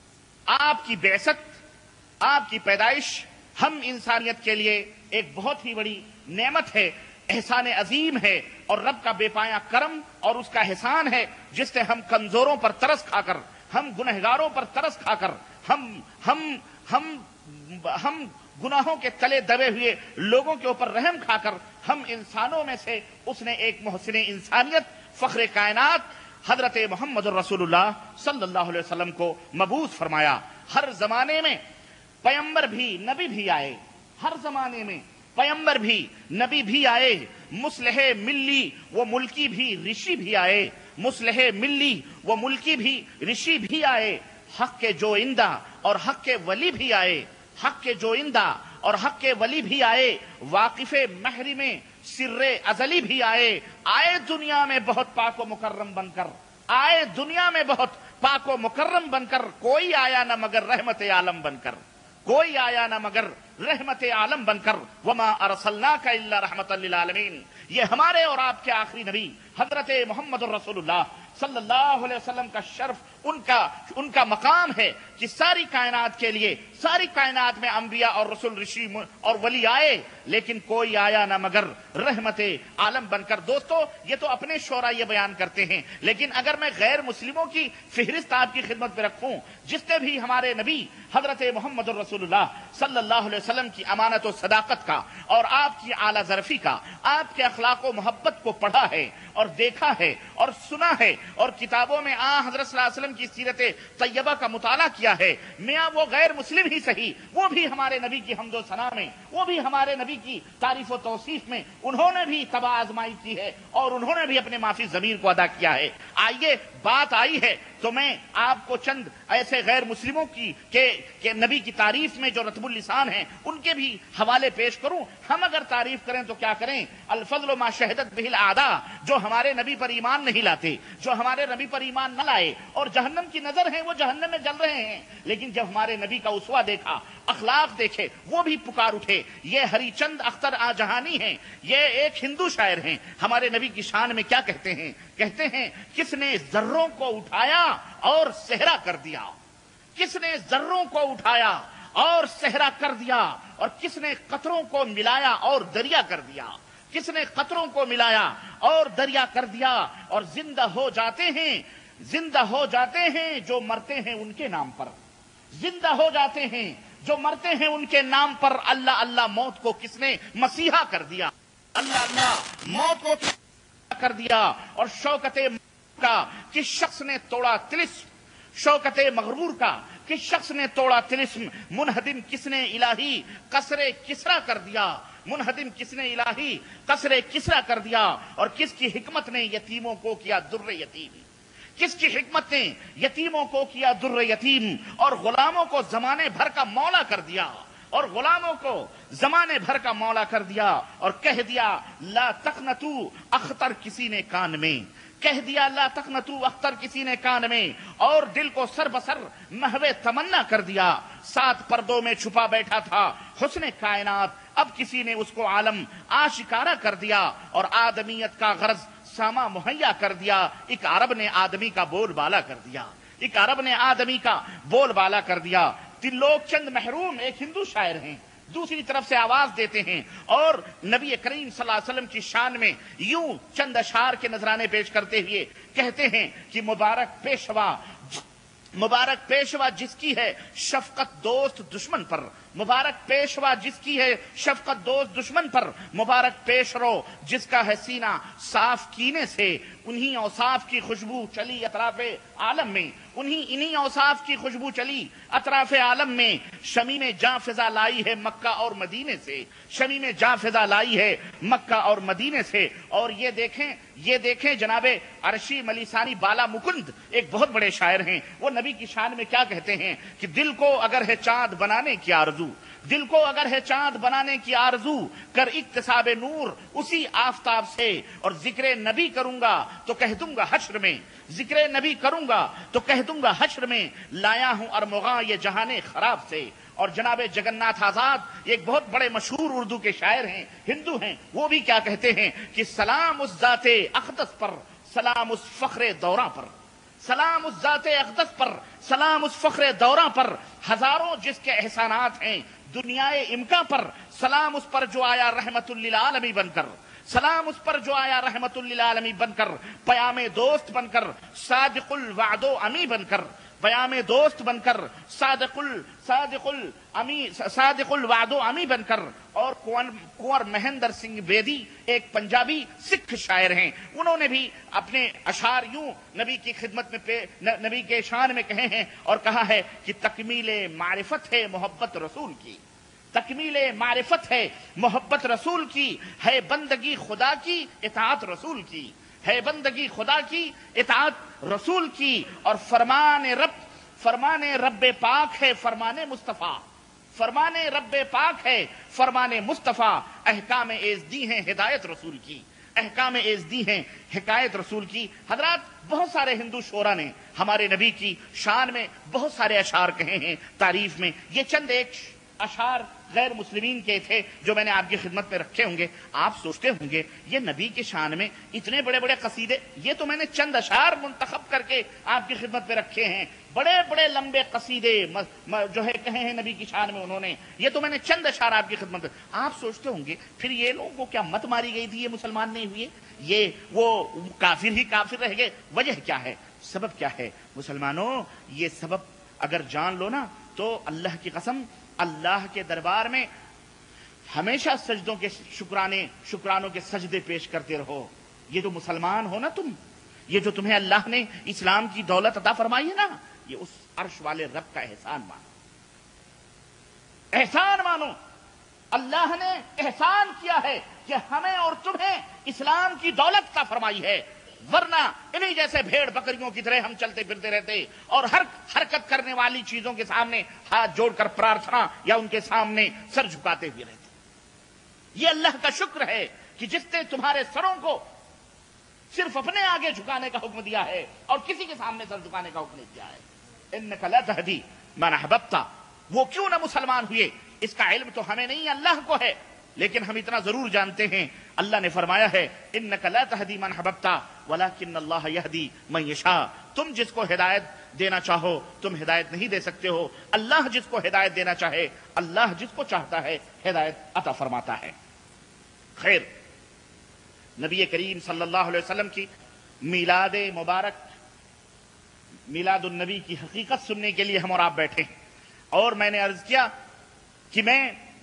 آپ کی بعثت، آپ کی پیدائش ہم انسانیت کے لیے ایک بہت ہی بڑی نعمت ہے، احسان عظیم ہے، اور رب کا بے پایا کرم اور اس کا احسان ہے جس سے ہم کمزوروں پر ترس کھا کر، ہم گنہگاروں پر ترس کھا کر، ہم ہم ہم ہم گناہوں کے تلے دبے ہوئے لوگوں کے اوپر رحم کھا کر ہم انسانوں میں سے اس نے ایک محسن انسانیت، فخر کائنات حضرت محمد الرسول اللہ صلی اللہ علیہ وسلم کو مبعوث فرمایا۔ ہر زمانے میں پیغمبر بھی نبی بھی آئے، ہر زمانے میں پیغمبر بھی نبی بھی آئے، مصلح ملی و ملکی بھی رشی بھی آئے، مصلح ملی و ملکی بھی رشی بھی آئے، حق کے جو اندہ اور حق کے ولی بھی آئے، حق کے جو اندہ اور حق کے ولی بھی آئے، واقف محرم سر ازلی بھی آئے، آئے دنیا میں بہت پاک و مکرم بن کر، آئے دنیا میں بہت پاک و مکرم بن کر، کوئی آیا نہ مگر رحمت عالم بن کر، کوئی آیا نہ مگر رحمت عالم بن کر، وما ارسلناک الا رحمتا للعالمین۔ یہ ہمارے اور آپ کے آخری نبی حضرت محمد الرسول اللہ صلی اللہ علیہ وسلم کا شرف، ان کا ان کا مقام ہے کہ ساری کائنات کے لیے، ساری کائنات میں انبیاء اور رسول، رشی اور ولی آئے، لیکن کوئی آیا نہ مگر رحمت عالم بن کر۔ دوستو، یہ تو اپنے شعراء یہ بیان کرتے ہیں، لیکن اگر میں غیر مسلموں کی فہرست آپ کی خدمت میں رکھوں، جس نے بھی ہمارے نبی حضرت محمد الرسول اللہ صلی اللہ علیہ وسلم کی امانت و صداقت کا اور آپ کی اعلیٰ ظرفی کا، آپ کے اخلاق و محبت کو پڑھا ہے اور دیکھا ہے اور سنا ہے، اور کتابوں میں آن حضرت صلی اللہ علیہ وسلم کی سیرت طیبہ کا مطالعہ کیا ہے، میاں وہ غیر مسلم ہی صحیح، وہ بھی ہمارے نبی کی حمد و ثنا میں، وہ بھی ہمارے نبی کی تعریف و توصیف میں انہوں نے بھی تباہ آزمائی کی ہے اور انہوں نے بھی اپنے معافی ضمیر کو ادا کیا ہے۔ آئیے بات آئی ہے تو میں آپ کو چند ایسے غیر مسلموں کی کہ, کہ نبی کی تعریف میں جو رطب اللسان ہیں ان کے بھی حوالے پیش کروں. ہم اگر تعریف کریں تو کیا کریں؟ الفضل ما شہدت بہ الاعداء، جو ہمارے نبی پر ایمان نہیں لاتے، جو ہمارے نبی پر ایمان نہ لائے اور جہنم کی نظر ہیں، وہ جہنم میں جل رہے ہیں، لیکن جب ہمارے نبی کا اسوہ دیکھا، اخلاق دیکھے، وہ بھی پکار اٹھے. یہ ہری چند اختر آجہانی ہیں، یہ ایک ہندو شاعر ہیں. ہمارے نبی کی شان میں کیا کہتے ہیں؟ کہتے ہیں کس نے ذروں کو اٹھایا اور صحرا کر دیا، کس نے ذروں کو اٹھایا اور صحرا کر دیا، اور کس نے قطروں کو ملایا اور دریا کر دیا، کس نے قطروں کو ملایا اور دریا کر دیا. اور زندہ ہو جاتے ہیں، زندہ ہو جاتے ہیں جو مرتے ہیں ان کے نام پر، زندہ ہو جاتے ہیں جو مرتے ہیں ان کے نام پر. اللہ اللہ موت کو کس نے مسیحا کر دیا، اللہ اللہ موت کو کر دیا. اور شوکت کا کس شخص نے توڑا طلسم، شوکت مغرور کا کس شخص نے توڑا طلسم. منہدم کس نے الہی قصر کسرا کر دیا، منہدم کس نے الہی قصر کسرا کر دیا. اور کس کی حکمت نے یتیموں کو کیا در یتیم، کس کی حکمت نے یتیموں کو کیا در یتیم. اور غلاموں کو زمانے بھر کا مولا کر دیا، اور غلاموں کو زمانے بھر کا مولا کر دیا. اور کہہ دیا لا تقنطوا اختر کسی نے کان میں، کہہ دیا لا تقنطوا اختر کسی نے کان میں. اور دل کو سر بسر محو تمنا کر دیا. سات پردوں میں چھپا بیٹھا تھا حسن کائنات، اب کسی نے اس کو عالم آشکارا کر دیا. اور آدمیت کا غرض ساما مہیا کر دیا. ایک عرب نے آدمی کا بول بالا کر دیا، ایک عرب نے آدمی کا بول بالا کر دیا. تین لوگ چند محروم ایک ہندو شاعر ہیں، دوسری طرف سے آواز دیتے ہیں اور نبی کریم صلی اللہ علیہ وسلم کی شان میں یوں چند اشعار کے نذرانے پیش کرتے ہوئے کہتے ہیں کہ مبارک پیشوا، مبارک پیشوا جس کی ہے شفقت دوست دشمن پر، مبارک پیشوا جس کی ہے شفقت دوست دشمن پر. مبارک پیشرو جس کا ہے سینہ صاف کینے سے، انہی اوصاف کی خوشبو چلی اطراف عالم میں، انہی انہی اوصاف کی خوشبو چلی اطراف عالم میں. شمیم جاں فضا لائی ہے مکہ اور مدینے سے، شمیم جاں فضا لائی ہے مکہ اور مدینے سے. اور یہ دیکھیں یہ دیکھیں جناب عرشی ملیسانی بالا مکند ایک بہت بڑے شاعر ہیں، وہ نبی کی شان میں کیا کہتے ہیں کہ دل کو اگر ہے چاند بنانے کی آرزو، دل کو اگر ہے چاند بنانے کی آرزو، کر اکتساب نور اسی آفتاب سے. اور ذکر نبی کروں گا تو کہہ دوں گا حشر میں، ذکر نبی کروں گا تو کہہ دوں گا حشر میں، لایا ہوں ارمغاں یہ جہان خراب سے. اور جناب جگن ناتھ آزاد ایک بہت بڑے مشہور اردو کے شاعر ہیں، ہندو ہیں، وہ بھی کیا کہتے ہیں کہ سلام اس ذات اقدس پر، سلام اس فخر دوراں پر، سلام اس ذات اقدس پر، سلام اس فخر دوراں پر. ہزاروں جس کے احسانات ہیں دنیائے امکا پر، سلام اس پر جو آیا رحمت للعالمین بن کر، سلام اس پر جو آیا رحمت للعالمین بن کر. پیام دوست بن کر صادق الوعد و امی بن کر، پیام دوست بن کر صادق ال صادق الامی صادق الوعد و امی بن کر. اور کنور مہندر سنگھ بیدی ایک پنجابی سکھ شاعر ہیں، انہوں نے بھی اپنے اشعار یوں نبی کی خدمت میں نبی کے شان میں کہے ہیں اور کہا ہے کہ تکمیل معرفت ہے محبت رسول کی، تکمیل معرفت ہے محبت رسول کی، ہے بندگی خدا کی اطاعت رسول کی، ہے بندگی خدا کی اطاعت رسول کی. اور فرمان رب فرمان رب پاک ہے فرمان مصطفیٰ، فرمان رب پاک ہے فرمان مصطفیٰ. احکام ایزدی ہیں ہدایت رسول کی، احکام ایزدی ہیں حکایت رسول کی. حضرات بہت سارے ہندو شعراء نے ہمارے نبی کی شان میں بہت سارے اشعار کہے ہیں تعریف میں. یہ چند ایک اشعار غیر مسلمین کے تھے جو میں نے آپ کی خدمت میں رکھے ہوں گے. آپ سوچتے ہوں گے یہ نبی کے شان میں اتنے بڑے بڑے قصیدے، یہ تو میں نے چند اشعار منتخب کر کے آپ کی خدمت میں رکھے ہیں، بڑے بڑے لمبے قصیدے جو ہے کہے ہیں نبی کی شان میں انہوں نے، یہ تو میں نے چند اشعار آپ کی خدمت میں. آپ سوچتے ہوں گے پھر یہ لوگوں کو کیا مت ماری گئی تھی، یہ مسلمان نہیں ہوئے، یہ وہ کافر ہی کافر رہ گئے؟ وجہ کیا ہے، سبب کیا ہے؟ مسلمانوں یہ سبب اگر جان لو نا تو اللہ کی قسم اللہ کے دربار میں ہمیشہ سجدوں کے شکرانے شکرانوں کے سجدے پیش کرتے رہو. یہ جو مسلمان ہو نا تم، یہ جو تمہیں اللہ نے اسلام کی دولت عطا فرمائی ہے نا، یہ اس عرش والے رب کا احسان مانو، احسان مانو. اللہ نے احسان کیا ہے کہ ہمیں اور تمہیں اسلام کی دولت عطا فرمائی ہے. ورنہ انہیں جیسے بھیڑ بکریوں کی طرح ہم چلتے پھرتے رہتے اور ہر حرکت کرنے والی چیزوں کے سامنے ہاتھ جوڑ کر پرارتھنا یا ان کے سامنے سر جھکاتے ہوئے رہتے. یہ اللہ کا شکر ہے کہ جس نے تمہارے سروں کو صرف اپنے آگے جھکانے کا حکم دیا ہے اور کسی کے سامنے سر جھکانے کا حکم نہیں دیا ہے. انک لا تہدی من احببت، وہ کیوں نہ مسلمان ہوئے اس کا علم تو ہمیں نہیں اللہ کو ہے، لیکن ہم اتنا ضرور جانتے ہیں اللہ نے فرمایا ہے انک لا تہدی من احببت ولکن اللہ یہدی من یشاء. تم جس کو ہدایت دینا چاہو تم ہدایت نہیں دے سکتے ہو، اللہ جس کو ہدایت دینا چاہے اللہ جس کو چاہتا ہے ہدایت عطا فرماتا ہے. خیر، نبی کریم صلی اللہ علیہ وسلم کی میلاد مبارک، میلاد النبی کی حقیقت سننے کے لیے ہم اور آپ بیٹھے ہیں، اور میں نے عرض کیا کہ میں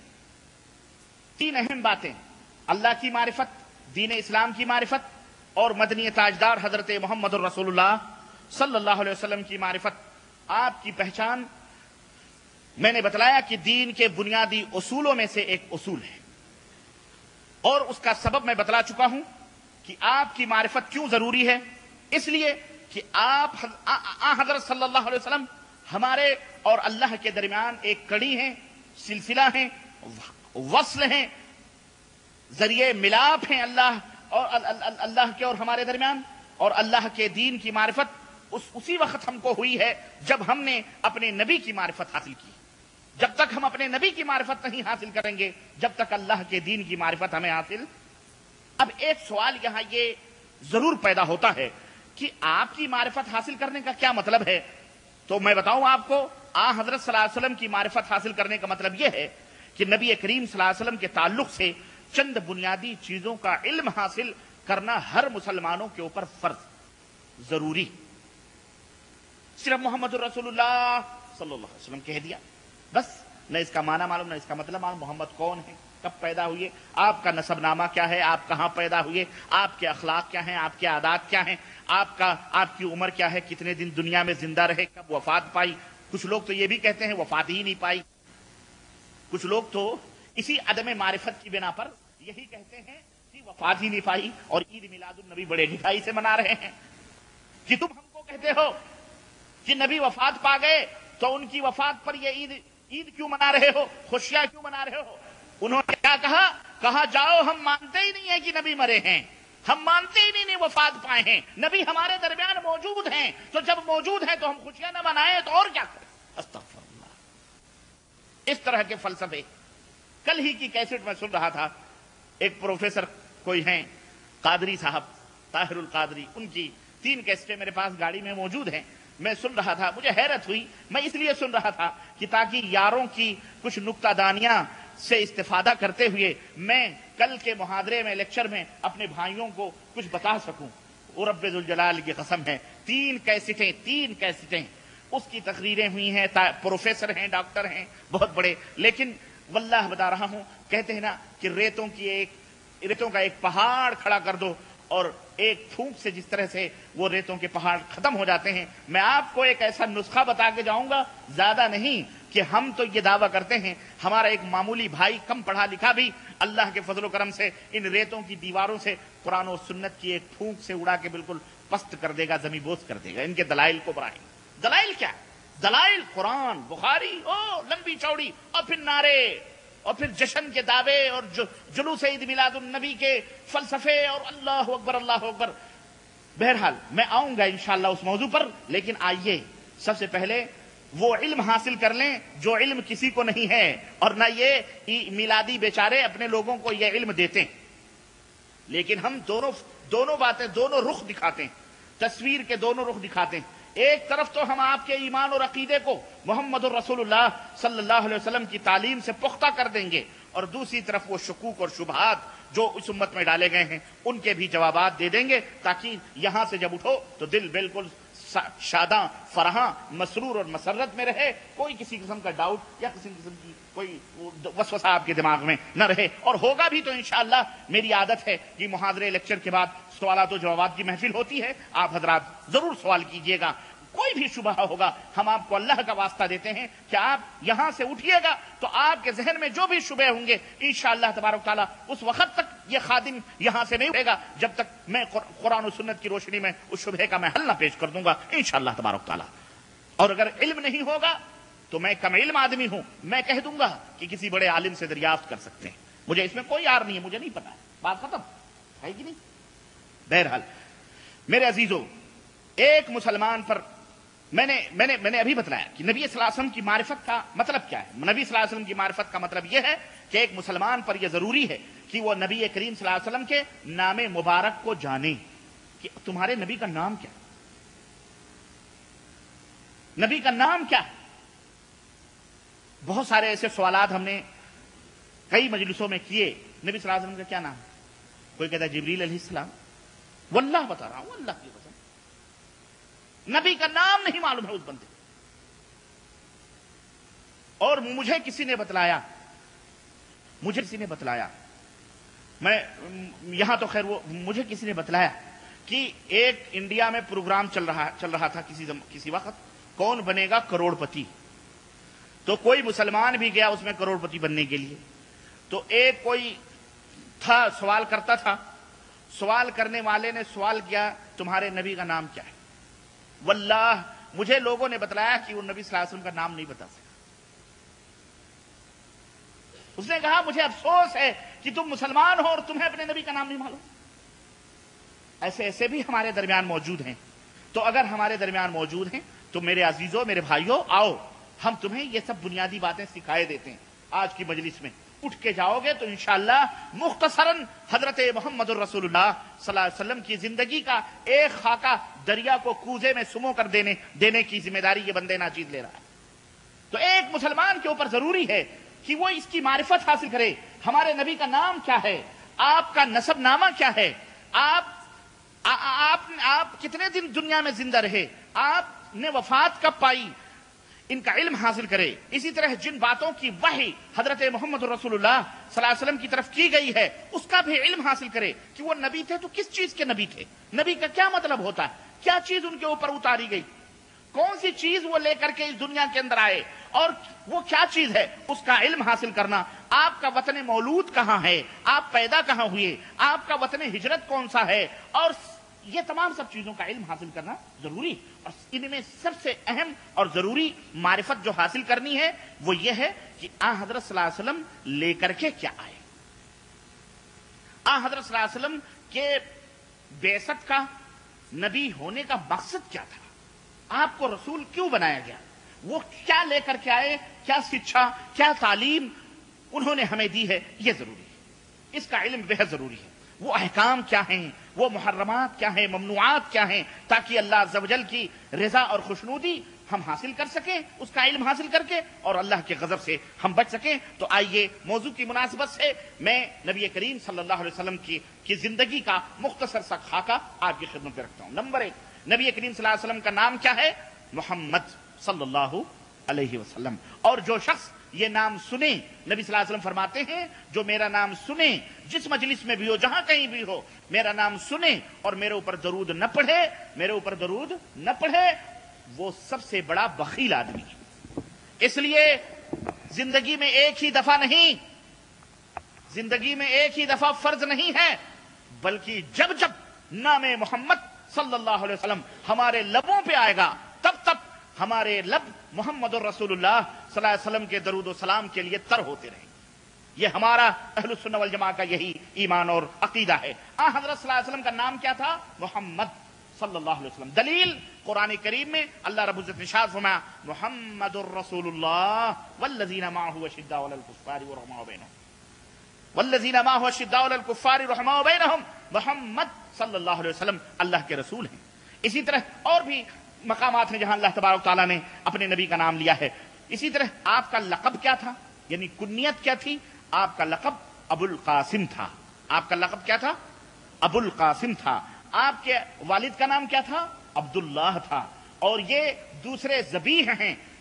تین اہم باتیں، اللہ کی معرفت، دین اسلام کی معرفت اور مدنی تاجدار حضرت محمد الرسول اللہ صلی اللہ علیہ وسلم کی معرفت، آپ کی پہچان، میں نے بتلایا کہ دین کے بنیادی اصولوں میں سے ایک اصول ہے، اور اس کا سبب میں بتلا چکا ہوں کہ آپ کی معرفت کیوں ضروری ہے. اس لیے کہ آپ آ حضرت صلی اللہ علیہ وسلم ہمارے اور اللہ کے درمیان ایک کڑی ہیں، سلسلہ ہیں، وصل ہیں، ذریعے ملاپ ہیں اللہ اور اللہ کے اور ہمارے درمیان. اور اللہ کے دین کی معرفت اس اسی وقت ہم کو ہوئی ہے جب ہم نے اپنے نبی کی معرفت حاصل کی. جب تک ہم اپنے نبی کی معرفت نہیں حاصل کریں گے جب تک اللہ کے دین کی معرفت ہمیں حاصل. اب ایک سوال یہاں یہ ضرور پیدا ہوتا ہے کہ آپ کی معرفت حاصل کرنے کا کیا مطلب ہے. تو میں بتاؤں آپ کو، آ حضرت صلی اللہ علیہ وسلم کی معرفت حاصل کرنے کا مطلب یہ ہے کہ نبی کریم صلی اللہ علیہ وسلم کے تعلق سے چند بنیادی چیزوں کا علم حاصل کرنا ہر مسلمانوں کے اوپر فرض، ضروری. صرف محمد الرسول اللہ صلی اللہ علیہ وسلم کہہ دیا بس، نہ اس کا معنی معلوم، نہ اس کا مطلب معلوم. محمد کون ہے، کب پیدا ہوئے، آپ کا نسب نامہ کیا ہے، آپ کہاں پیدا ہوئے، آپ کے اخلاق کیا ہیں، آپ کے عادات کیا ہیں، آپ کا آپ کی عمر کیا ہے، کتنے دن دنیا میں زندہ رہے، کب وفات پائی. کچھ لوگ تو یہ بھی کہتے ہیں وفات ہی نہیں پائی. کچھ لوگ تو اسی عدم معرفت کی بنا پر یہی کہتے ہیں کہ وفات ہی نہیں پائی اور عید میلاد النبی بڑے ڈھائی سے منا رہے ہیں. کہ تم ہم کو کہتے ہو کہ نبی وفات پا گئے تو ان کی وفات پر یہ عید عید کیوں منا رہے ہو، خوشیاں کیوں منا رہے ہو. انہوں نے کیا کہا کہا جاؤ ہم مانتے ہی نہیں ہیں کہ نبی مرے ہیں، ہم مانتے ہی نہیں نہیں وفات پائے ہیں، نبی ہمارے درمیان موجود ہیں، تو جب موجود ہیں تو ہم خوشیاں نہ منائیں تو اور کیا کریں. استغفر اللہ. اس طرح کے فلسفے. کل ہی کی کیسٹ میں سن رہا تھا، ایک پروفیسر کوئی ہیں قادری صاحب، طاہر القادری، ان کی تین کیسٹیں میرے پاس گاڑی میں موجود ہیں. میں سن رہا تھا، مجھے حیرت ہوئی. میں اس لیے سن رہا تھا کہ تاکہ یاروں کی کچھ نکتہ دانیاں سے استفادہ کرتے ہوئے میں کل کے محاضرے میں، لیکچر میں اپنے بھائیوں کو کچھ بتا سکوں. وہ رب ذوالجلال کی قسم ہے، تین کیسٹیں تین کیسٹیں اس کی تقریریں ہوئی ہیں. پروفیسر ہیں، ڈاکٹر ہیں، بہت بڑے. لیکن واللہ بتا رہا ہوں، کہتے ہیں نا کہ ریتوں کی ایک ریتوں کا ایک پہاڑ کھڑا کر دو اور ایک پھونک سے جس طرح سے وہ ریتوں کے پہاڑ ختم ہو جاتے ہیں. میں آپ کو ایک ایسا نسخہ بتا کے جاؤں گا، زیادہ نہیں، کہ ہم تو یہ دعویٰ کرتے ہیں ہمارا ایک معمولی بھائی کم پڑھا لکھا بھی اللہ کے فضل و کرم سے ان ریتوں کی دیواروں سے قرآن و سنت کی ایک پھونک سے اڑا کے بالکل پست کر دے گا، زمین بوس کر دے گا. ان کے دلائل کو بڑھائیں. دلائل کیا؟ دلائل قرآن، بخاری، او لمبی چوڑی، اور پھر نعرے، اور پھر جشن کے دعوے اور جلوس عید میلاد النبی کے فلسفے اور اللہ اکبر اللہ اکبر. بہرحال میں آؤں گا انشاءاللہ اس موضوع پر، لیکن آئیے سب سے پہلے وہ علم حاصل کر لیں جو علم کسی کو نہیں ہے، اور نہ یہ میلادی بیچارے اپنے لوگوں کو یہ علم دیتے ہیں. لیکن ہم دونوں دونوں باتیں، دونوں رخ دکھاتے ہیں، تصویر کے دونوں رخ دکھاتے ہیں. ایک طرف تو ہم آپ کے ایمان اور عقیدے کو محمد الرسول اللہ صلی اللہ علیہ وسلم کی تعلیم سے پختہ کر دیں گے، اور دوسری طرف وہ شکوک اور شبہات جو اس امت میں ڈالے گئے ہیں ان کے بھی جوابات دے دیں گے، تاکہ یہاں سے جب اٹھو تو دل بالکل شاداں، فرحاں، مسرور اور مسرت میں رہے. کوئی کسی قسم کا ڈاؤٹ یا کسی قسم کی کوئی وسوسہ آپ کے دماغ میں نہ رہے. اور ہوگا بھی تو انشاءاللہ میری عادت ہے کہ محاضرے لیکچر کے بعد سوالات و جوابات کی محفل ہوتی ہے، آپ حضرات ضرور سوال کیجئے گا. کوئی بھی شبہ ہوگا ہم آپ کو اللہ کا واسطہ دیتے ہیں کہ آپ یہاں سے اٹھیے گا تو آپ کے ذہن میں جو بھی شبہ ہوں گے انشاءاللہ تبارک تعالیٰ اس وقت تک یہ خادم یہاں سے نہیں اٹھے گا جب تک میں قرآن و سنت کی روشنی میں اس شبہ کا میں حل نہ پیش کر دوں گا انشاءاللہ تبارک تعالیٰ. اور اگر علم نہیں ہوگا تو میں کم علم آدمی ہوں, میں کہہ دوں گا کہ کسی بڑے عالم سے دریافت کر سکتے ہیں, مجھے اس میں کوئی یار نہیں ہے, مجھے نہیں پتا, بات ختم ہے کہ نہیں. بہرحال میرے عزیزوں, ایک مسلمان پر میں نے میں نے میں نے ابھی بتلایا کہ نبی صلی اللہ علیہ وسلم کی معرفت کا مطلب کیا ہے. نبی صلی اللہ علیہ وسلم کی معرفت کا مطلب یہ ہے کہ ایک مسلمان پر یہ ضروری ہے کہ وہ نبی کریم صلی اللہ علیہ وسلم کے نام مبارک کو جانے کہ تمہارے نبی کا نام کیا ہے, نبی کا نام کیا ہے. بہت سارے ایسے سوالات ہم نے کئی مجلسوں میں کیے, نبی صلی اللہ علیہ وسلم کا کیا نام ہے؟ کوئی کہتا ہے جبریل علیہ السلام, واللہ بتا رہا ہوں, اللہ کی قسم نبی کا نام نہیں معلوم ہے اس بندے. اور مجھے کسی نے بتلایا مجھے کسی نے بتلایا میں یہاں تو خیر وہ مجھے کسی نے بتلایا کہ ایک انڈیا میں پروگرام چل رہا چل رہا تھا کسی کسی وقت, کون بنے گا کروڑ پتی. تو کوئی مسلمان بھی گیا اس میں کروڑ پتی بننے کے لیے. تو ایک کوئی تھا سوال کرتا تھا, سوال کرنے والے نے سوال کیا تمہارے نبی کا نام کیا ہے؟ واللہ مجھے لوگوں نے بتلایا کہ وہ نبی صلی اللہ علیہ وسلم کا نام نہیں بتا سکا. اس نے کہا مجھے افسوس ہے کہ تم مسلمان ہو اور تمہیں اپنے نبی کا نام نہیں معلوم. ایسے ایسے بھی ہمارے درمیان موجود ہیں. تو اگر ہمارے درمیان موجود ہیں تو میرے عزیزوں, میرے بھائیوں, آؤ ہم تمہیں یہ سب بنیادی باتیں سکھائے دیتے ہیں. آج کی مجلس میں اٹھ کے جاؤ گے تو انشاءاللہ مختصراً حضرت محمد الرسول اللہ صلی اللہ علیہ وسلم کی زندگی کا ایک خاکہ دریا کو کوزے میں سمو کر دینے دینے کی ذمہ داری یہ بندے ناچیز لے رہا ہے. تو ایک مسلمان کے اوپر ضروری ہے کہ وہ اس کی معرفت حاصل کرے. ہمارے نبی کا نام کیا ہے, آپ کا نسب نامہ کیا ہے, آپ آپ آپ کتنے دن دنیا میں زندہ رہے, آپ نے وفات کب پائی, ان کا علم حاصل کرے. اسی طرح جن باتوں کی وحی حضرت محمد رسول اللہ صلی اللہ علیہ وسلم کی طرف کی گئی ہے اس کا بھی علم حاصل کرے کہ وہ نبی تھے تو کس چیز کے نبی تھے, نبی کا کیا مطلب ہوتا ہے, کیا چیز ان کے اوپر اتاری گئی, کون سی چیز وہ لے کر کے اس دنیا کے اندر آئے اور وہ کیا چیز ہے, اس کا علم حاصل کرنا. آپ کا وطن مولود کہاں ہے, آپ پیدا کہاں ہوئے, آپ کا وطن ہجرت کون سا ہے, اور یہ تمام سب چیزوں کا علم حاصل کرنا ضروری. اور ان میں سب سے اہم اور ضروری معرفت جو حاصل کرنی ہے وہ یہ ہے کہ آن حضرت صلی اللہ علیہ وسلم لے کر کے کیا آئے, آن حضرت صلی اللہ علیہ وسلم کے بعثت کا, نبی ہونے کا مقصد کیا تھا, آپ کو رسول کیوں بنایا گیا, وہ کیا لے کر کے آئے, کیا شکشا, کیا تعلیم انہوں نے ہمیں دی ہے, یہ ضروری ہے. اس کا علم بہت ضروری ہے. وہ احکام کیا ہیں, وہ محرمات کیا ہیں, ممنوعات کیا ہیں, تاکہ اللہ عز و جل کی رضا اور خوشنودی ہم حاصل کر سکیں, اس کا علم حاصل کر کے, اور اللہ کے غضب سے ہم بچ سکیں. تو آئیے موضوع کی مناسبت سے میں نبی کریم صلی اللہ علیہ وسلم کی کی زندگی کا مختصر سا خاکہ آپ کی خدمت میں رکھتا ہوں. نمبر ایک, نبی کریم صلی اللہ علیہ وسلم کا نام کیا ہے؟ محمد صلی اللہ علیہ وسلم. اور جو شخص یہ نام سنے, نبی صلی اللہ علیہ وسلم فرماتے ہیں جو میرا نام سنے, جس مجلس میں بھی ہو, جہاں کہیں بھی ہو, میرا نام سنے اور میرے اوپر درود نہ پڑھے, میرے اوپر درود نہ پڑھے, وہ سب سے بڑا بخیل آدمی ہے. اس لیے زندگی میں ایک ہی دفعہ نہیں, زندگی میں ایک ہی دفعہ فرض نہیں ہے, بلکہ جب جب نام محمد صلی اللہ علیہ وسلم ہمارے لبوں پہ آئے گا تب تب ہمارے لب محمد الرسول اللہ صلی اللہ علیہ وسلم کے درود و سلام کے لیے تر ہوتے رہیں. یہ ہمارا اہل السنہ والجماعہ کا یہی ایمان اور عقیدہ ہے. آن حضرت صلی اللہ علیہ وسلم کا نام کیا تھا؟ محمد صلی اللہ علیہ وسلم. دلیل قرآن کریم میں اللہ رب العزت نے ارشاد فرمایا محمد الرسول اللہ والذین معه اشداء علی الکفار رحماء بینہم والذین معه اشداء علی الکفار رحماء بینہم. محمد صلی اللہ علیہ وسلم اللہ کے رسول ہیں. اسی طرح اور بھی مقامات ہیں جہاں اللہ تبارک تعالیٰ نے اپنے نبی کا نام لیا ہے. اسی طرح آپ کا لقب کیا تھا, یعنی کنیت کیا تھی؟ آپ کا لقب ابو القاسم تھا. آپ کا لقب کیا تھا؟ ابو القاسم تھا. آپ کے والد کا نام کیا تھا؟ عبداللہ تھا. اور یہ دوسرے ذبیح ہیں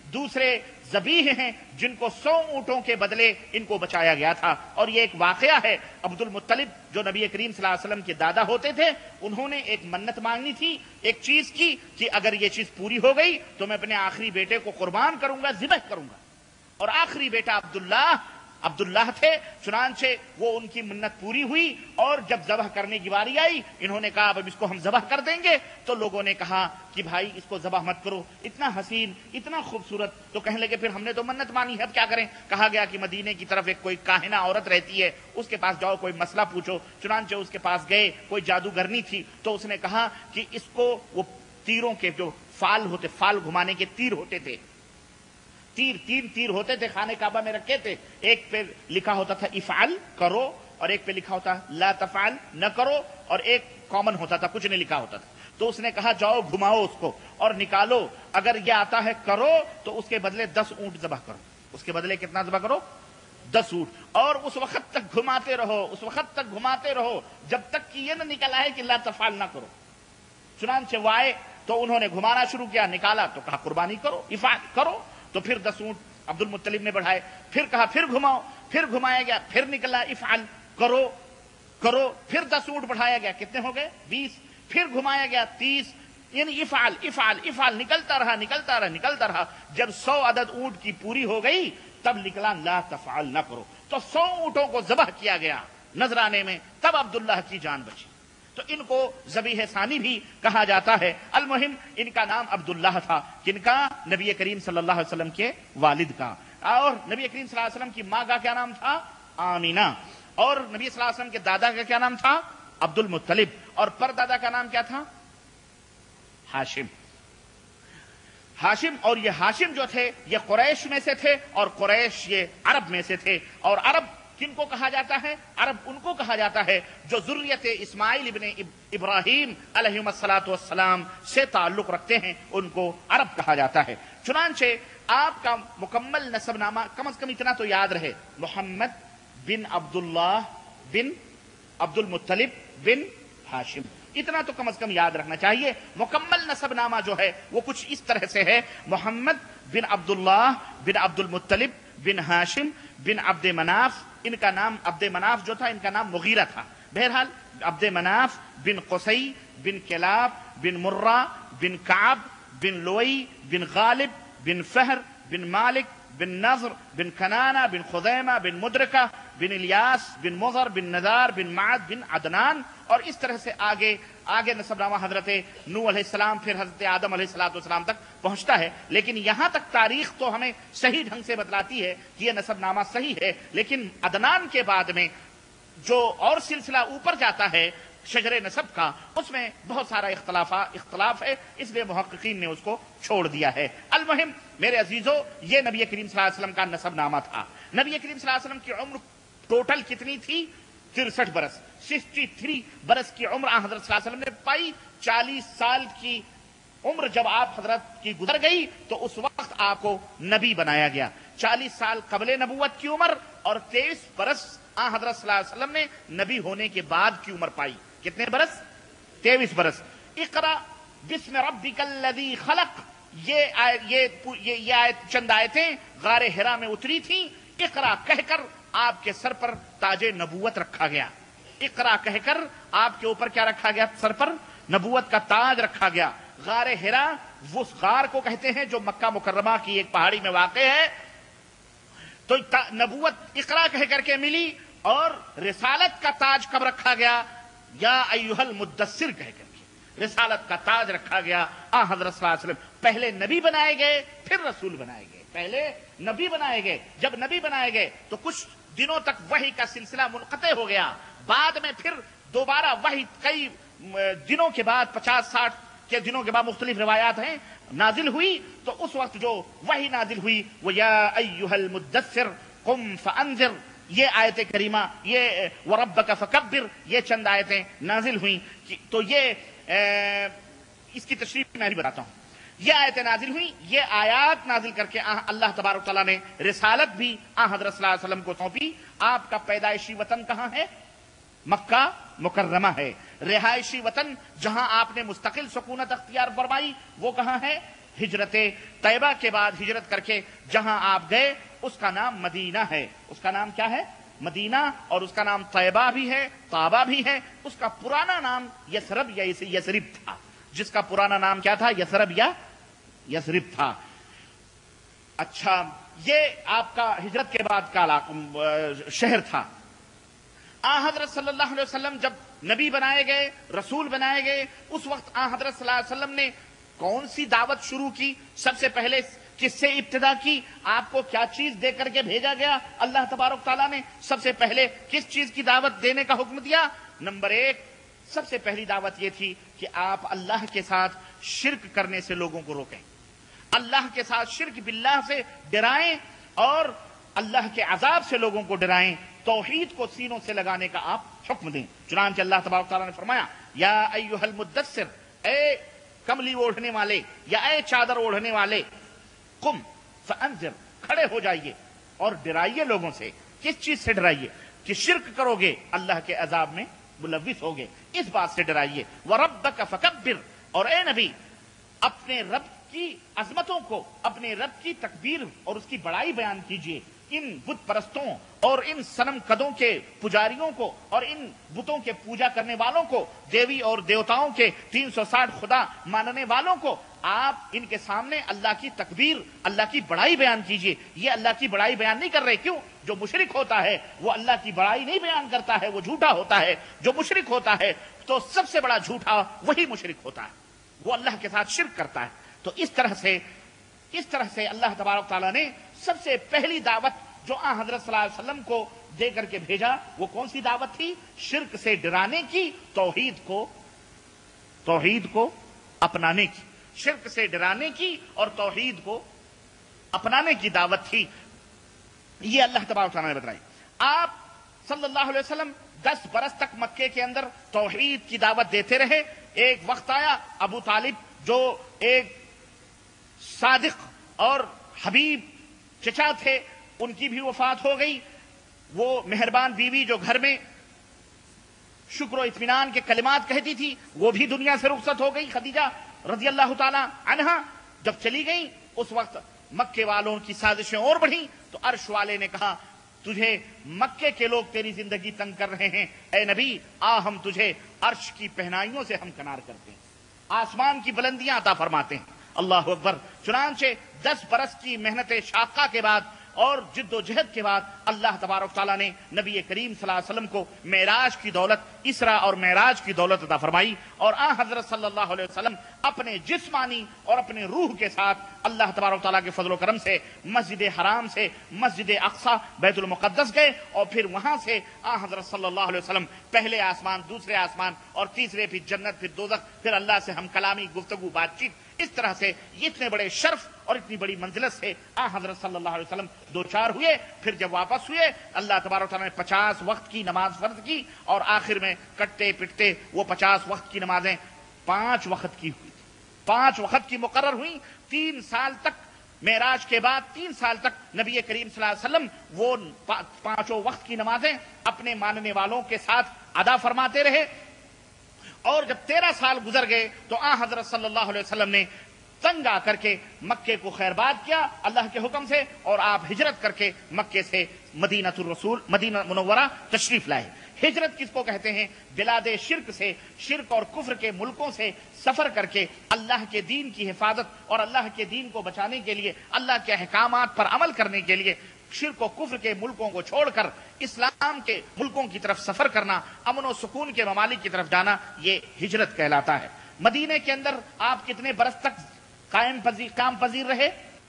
دوسرے ذبیح ہیں جن کو سو اونٹوں کے بدلے ان کو بچایا گیا تھا. اور یہ ایک واقعہ ہے، عبد المطلب جو نبی کریم صلی اللہ علیہ وسلم کے دادا ہوتے تھے، انہوں نے ایک منت مانگنی تھی ایک چیز کی کہ اگر یہ چیز پوری ہو گئی تو میں اپنے آخری بیٹے کو قربان کروں گا، ذبح کروں گا. اور آخری بیٹا عبداللہ عبداللہ تھے، چنانچہ وہ ان کی منت پوری ہوئی. اور جب ذبح کرنے کی باری آئی، انہوں نے کہا اب اس کو ہم ذبح کر دیں گے. تو لوگوں نے کہا کہ بھائی اس کو ذبح مت کرو، اتنا حسین اتنا خوبصورت. تو کہنے لگے پھر ہم نے تو منت مانی ہے، اب کیا کریں؟ کہا گیا کہ مدینے کی طرف ایک کوئی کاہنہ عورت رہتی ہے، اس کے پاس جاؤ، کوئی مسئلہ پوچھو. چنانچہ اس کے پاس گئے، کوئی جادوگرنی تھی. تو اس نے کہا کہ اس کو وہ تیروں کے جو فال ہوتے، فال گھمانے کے تیر ہوتے تھے، تیر تین تیر ہوتے تھے، خانہ کعبہ میں رکھے تھے. ایک پہ لکھا ہوتا تھا افعل کرو، اور ایک پہ لکھا ہوتا لا تفعل نہ کرو، اور ایک کامن ہوتا تھا، کچھ نہیں لکھا ہوتا تھا. تو اس نے کہا جاؤ گھماؤ اس کو اور نکالو، اگر یہ آتا ہے کرو تو اس کے بدلے دس اونٹ ذبح کرو. اس کے بدلے کتنا ذبح کرو؟ دس اونٹ. اور اس وقت تک گھماتے رہو، اس وقت تک گھماتے رہو جب تک کہ یہ نہ نکل آئے کہ لا تفعل نہ کرو. چنانچہ وہ آئے تو انہوں نے گھمانا شروع کیا، نکالا تو کہا قربانی کرو، افعال کرو. تو پھر دس اونٹ عبد المطلب نے بڑھائے، پھر کہا پھر گھماؤ، پھر گھمایا گیا، پھر نکلا افعال کرو کرو، پھر دس اونٹ بڑھایا گیا، کتنے ہو گئے؟ بیس. پھر گھمایا گیا تیس، یعنی افعال افعال افعال نکلتا رہا نکلتا رہا نکلتا رہا. جب سو عدد اونٹ کی پوری ہو گئی تب نکلا لا تفعل نہ کرو. تو سو اونٹوں کو ذبح کیا گیا نذرانے میں، تب عبداللہ کی جان بچی. تو ان کو ذبیح ثانی بھی کہا جاتا ہے. المہم ان کا نام عبداللہ تھا. کن کا؟ نبی کریم صلی اللہ علیہ وسلم کے والد کا. اور نبی کریم صلی اللہ علیہ وسلم کی ماں کا کیا نام تھا؟ آمینہ. اور نبی صلی اللہ علیہ وسلم کے دادا کا کیا نام تھا؟ عبد المطلب. اور پردادا کا نام کیا تھا؟ ہاشم. ہاشم. اور یہ ہاشم جو تھے یہ قریش میں سے تھے، اور قریش یہ عرب میں سے تھے. اور عرب کن کو کہا جاتا ہے؟ عرب ان کو کہا جاتا ہے جو ذریت اسماعیل ابن ابراہیم علیہم الصلاۃ والسلام سے تعلق رکھتے ہیں، ان کو عرب کہا جاتا ہے. چنانچہ آپ کا مکمل نسب نامہ کم از کم اتنا تو یاد رہے، محمد بن عبداللہ بن عبد المطلب بن ہاشم. اتنا تو کم از کم یاد رکھنا چاہیے. مکمل نسب نامہ جو ہے وہ کچھ اس طرح سے ہے: محمد بن عبداللہ بن عبد المطلب بن ہاشم بن عبد مناف. ان کا نام عبد مناف جو تھا ان کا نام مغیرہ تھا. بہرحال عبد مناف بن قصی بن کلاب بن مرہ بن کعب بن لوئی بن غالب بن فہر بن مالک بن نضر بن کنانہ بن خزیمہ بن مدرکہ بن الیاس بن مضر بن نذار بن معد بن عدنان. اور اس طرح سے آگے آگے نسب نامہ حضرت نوح علیہ السلام پھر حضرت آدم علیہ الصلوۃ والسلام تک پہنچتا ہے. لیکن یہاں تک تاریخ تو ہمیں صحیح ڈھنگ سے بتلاتی ہے کہ یہ نسب نامہ صحیح ہے. لیکن عدنان کے بعد میں جو اور سلسلہ اوپر جاتا ہے شجر نسب کا، اس میں بہت سارا اختلاف اختلاف ہے، اس لیے محققین نے اس کو چھوڑ دیا ہے. المہم میرے عزیزو، یہ نبی کریم صلی اللہ علیہ وسلم کا نسب نامہ تھا. نبی کریم صلی اللہ علیہ وسلم کی عمر ٹوٹل کتنی تھی؟ ترسٹھ برس. سکسٹی تھری برس کی عمر آن حضرت صلی اللہ علیہ وسلم نے پائی. چالیس سال کی عمر جب آپ حضرت کی گزر گئی تو اس وقت آپ کو نبی بنایا گیا. چالیس سال قبل نبوت کی عمر اور تیئیس برس آن حضرت صلی اللہ علیہ وسلم نے نبی ہونے کے بعد کی عمر پائی. کتنے برس؟ تیئیس برس. اقرا بسم ربک الذی خلق، یہ آیت یہ یہ آیت چند آیتیں غار حرا میں اتری تھیں. اقرا کہہ کر آپ کے سر پر تاج نبوت رکھا گیا. اقرا کہہ کر آپ کے اوپر کیا رکھا گیا؟ سر پر نبوت کا تاج رکھا گیا. غار حرا وہ غار کو کہتے ہیں جو مکہ مکرمہ کی ایک پہاڑی میں واقع ہے. تو نبوت اقرا کہہ کر کے ملی. اور رسالت کا تاج کب رکھا گیا؟ یا ایھا المدثر کہہ کر کے رسالت کا تاج رکھا گیا. آ حضرت صلی اللہ علیہ وسلم پہلے نبی بنائے گئے پھر رسول بنائے گئے. پہلے نبی بنائے گئے. جب نبی بنائے گئے تو کچھ دنوں تک وحی کا سلسلہ منقطع ہو گیا. بعد میں پھر دوبارہ وحی کئی دنوں کے بعد، پچاس ساٹھ کے دنوں کے بعد، مختلف روایات ہیں، نازل ہوئی. تو اس وقت جو وحی نازل ہوئی وہ یا ایھا المدثر قم فانذر، یہ آیت کریمہ، یہ وربک فکبر، یہ چند آیتیں نازل ہوئیں. تو یہ اس کی تشریح میں بھی بتاتا ہوں. یہ آیتیں نازل ہوئیں. یہ آیات نازل کر کے اللہ تبارک تعالیٰ نے رسالت بھی آن حضرت صلی اللہ علیہ وسلم کو سونپی. آپ کا پیدائشی وطن کہاں ہے؟ مکہ مکرمہ ہے. رہائشی وطن جہاں آپ نے مستقل سکونت اختیار فرمائی وہ کہاں ہے؟ ہجرت طیبہ کے بعد ہجرت کر کے جہاں آپ گئے اس کا نام مدینہ ہے. اس کا نام کیا ہے؟ مدینہ. اور اس کا نام طیبہ بھی ہے، طابہ بھی ہے. اس کا پرانا نام یثرب یا یثرب تھا. جس کا پرانا نام کیا تھا؟ یثرب یا یثرب تھا. اچھا، یہ آپ کا ہجرت کے بعد کا شہر تھا. آ حضرت صلی اللہ علیہ وسلم جب نبی بنائے گئے، رسول بنائے گئے، اس وقت آ حضرت صلی اللہ علیہ وسلم نے کون سی دعوت شروع کی؟ سب سے پہلے کس سے ابتدا کی؟ آپ کو کیا چیز دے کر کے بھیجا گیا؟ اللہ تبارک تعالیٰ نے سب سے پہلے کس چیز کی دعوت دینے کا حکم دیا؟ نمبر ایک، سب سے پہلی دعوت یہ تھی کہ آپ اللہ کے ساتھ شرک کرنے سے لوگوں کو روکیں، اللہ کے ساتھ شرک باللہ سے ڈرائیں اور اللہ کے عذاب سے لوگوں کو ڈرائیں. توحید کو سینوں سے لگانے کا آپ حکم دیں. چنانچہ اللہ تبارک تعالیٰ نے فرمایا یا ایھا المدثر، اے کملی اوڑھنے والے یا اے چادر اوڑھنے والے، قم فانذر، کھڑے ہو جائیے اور ڈرائیے لوگوں سے. کس چیز سے ڈرائیے؟ کہ شرک کرو گے اللہ کے عذاب میں ملوث ہوگے، اس بات سے ڈرائیے. وَرَبَّكَ فَكَبِّرْ، اور اے نبی اپنے رب کی عظمتوں کو، اپنے رب کی تکبیر اور اس کی بڑائی بیان کیجیے. ان بت پرستوں اور ان صنم قدوں کے پجاریوں کو اور ان بتوں کے پوجا کرنے والوں کو، دیوی اور دیوتاؤں کے تین سو ساٹھ خدا ماننے والوں کو آپ ان کے سامنے اللہ کی تکبیر، اللہ کی بڑائی بیان کیجیے. یہ اللہ کی بڑائی بیان نہیں کر رہے. کیوں؟ جو مشرک ہوتا ہے وہ اللہ کی بڑائی نہیں بیان کرتا ہے، وہ جھوٹا ہوتا ہے. جو مشرک ہوتا ہے تو سب سے بڑا جھوٹا وہی مشرک ہوتا ہے، وہ اللہ کے ساتھ شرک کرتا ہے. تو اس طرح سے اس طرح سے اللہ تبارک تعالیٰ نے سب سے پہلی دعوت جو آن حضرت صلی اللہ علیہ وسلم کو دے کر کے بھیجا وہ کون سی دعوت تھی؟ شرک سے ڈرانے کی، توحید کو توحید کو اپنانے کی. شرک سے ڈرانے کی اور توحید کو اپنانے کی دعوت تھی. یہ اللہ تبارک تعالیٰ نے بتائی. آپ صلی اللہ علیہ وسلم دس برس تک مکے کے اندر توحید کی دعوت دیتے رہے. ایک وقت آیا ابو طالب جو ایک صادق اور حبیب چچا تھے، ان کی بھی وفات ہو گئی. وہ مہربان بیوی جو گھر میں شکر و اطمینان کے کلمات کہتی تھی وہ بھی دنیا سے رخصت ہو گئی. خدیجہ رضی اللہ تعالی عنہا جب چلی گئی اس وقت مکے والوں کی سازشیں اور بڑھی تو عرش والے نے کہا تجھے مکے کے لوگ تیری زندگی تنگ کر رہے ہیں، اے نبی آ ہم تجھے عرش کی پہنائیوں سے ہمکنار کرتے ہیں، آسمان کی بلندیاں عطا فرماتے ہیں. اللہ اکبر. چنانچہ دس برس کی محنت شاقہ کے بعد اور جد و جہد کے بعد اللہ تبارک تعالیٰ نے نبی کریم صلی اللہ علیہ وسلم کو معراج کی دولت، اسرا اور معراج کی دولت عطا فرمائی. اور آن حضرت صلی اللہ علیہ وسلم اپنے جسمانی اور اپنے روح کے ساتھ اللہ تبارک تعالیٰ کے فضل و کرم سے مسجد حرام سے مسجد اقصی بیت المقدس گئے اور پھر وہاں سے آن حضرت صلی اللہ علیہ وسلم پہلے آسمان، دوسرے آسمان اور تیسرے پھر جنت، پھر دوزخ، پھر اللہ سے ہم کلامی گفتگو بات چیت. اس طرح سے اتنے بڑے شرف اور اتنی بڑی منزلت سے آن حضرت صلی اللہ علیہ وسلم دو چار ہوئے. پھر جب واپس ہوئے اللہ تبارک تعالیٰ نے پچاس وقت کی نماز فرض کی اور آخر میں کٹتے پٹتے وہ پچاس وقت کی نمازیں پانچ وقت کی ہوئی، پانچ وقت کی مقرر ہوئی. تین سال تک معراج کے بعد تین سال تک نبی کریم صلی اللہ علیہ وسلم وہ پانچوں وقت کی نمازیں اپنے ماننے والوں کے ساتھ ادا فرماتے رہے. اور جب تیرہ سال گزر گئے تو آن حضرت صلی اللہ علیہ وسلم نے تنگ آ کر کے مکے کو خیرباد کیا اللہ کے حکم سے اور آپ ہجرت کر کے مکے سے مدینہ الرسول مدینہ منورہ تشریف لائے. ہجرت کس کو کہتے ہیں؟ بلاد شرک سے، شرک اور کفر کے ملکوں سے سفر کر کے اللہ کے دین کی حفاظت اور اللہ کے دین کو بچانے کے لیے، اللہ کے احکامات پر عمل کرنے کے لیے شرک و کفر کے ملکوں کو چھوڑ کر اسلام کے ملکوں کی طرف سفر کرنا، امن و سکون کے ممالک کی طرف جانا، یہ ہجرت کہلاتا ہے. مدینے کے اندر آپ کتنے برس تک قائم پذیر کام پذیر رہے؟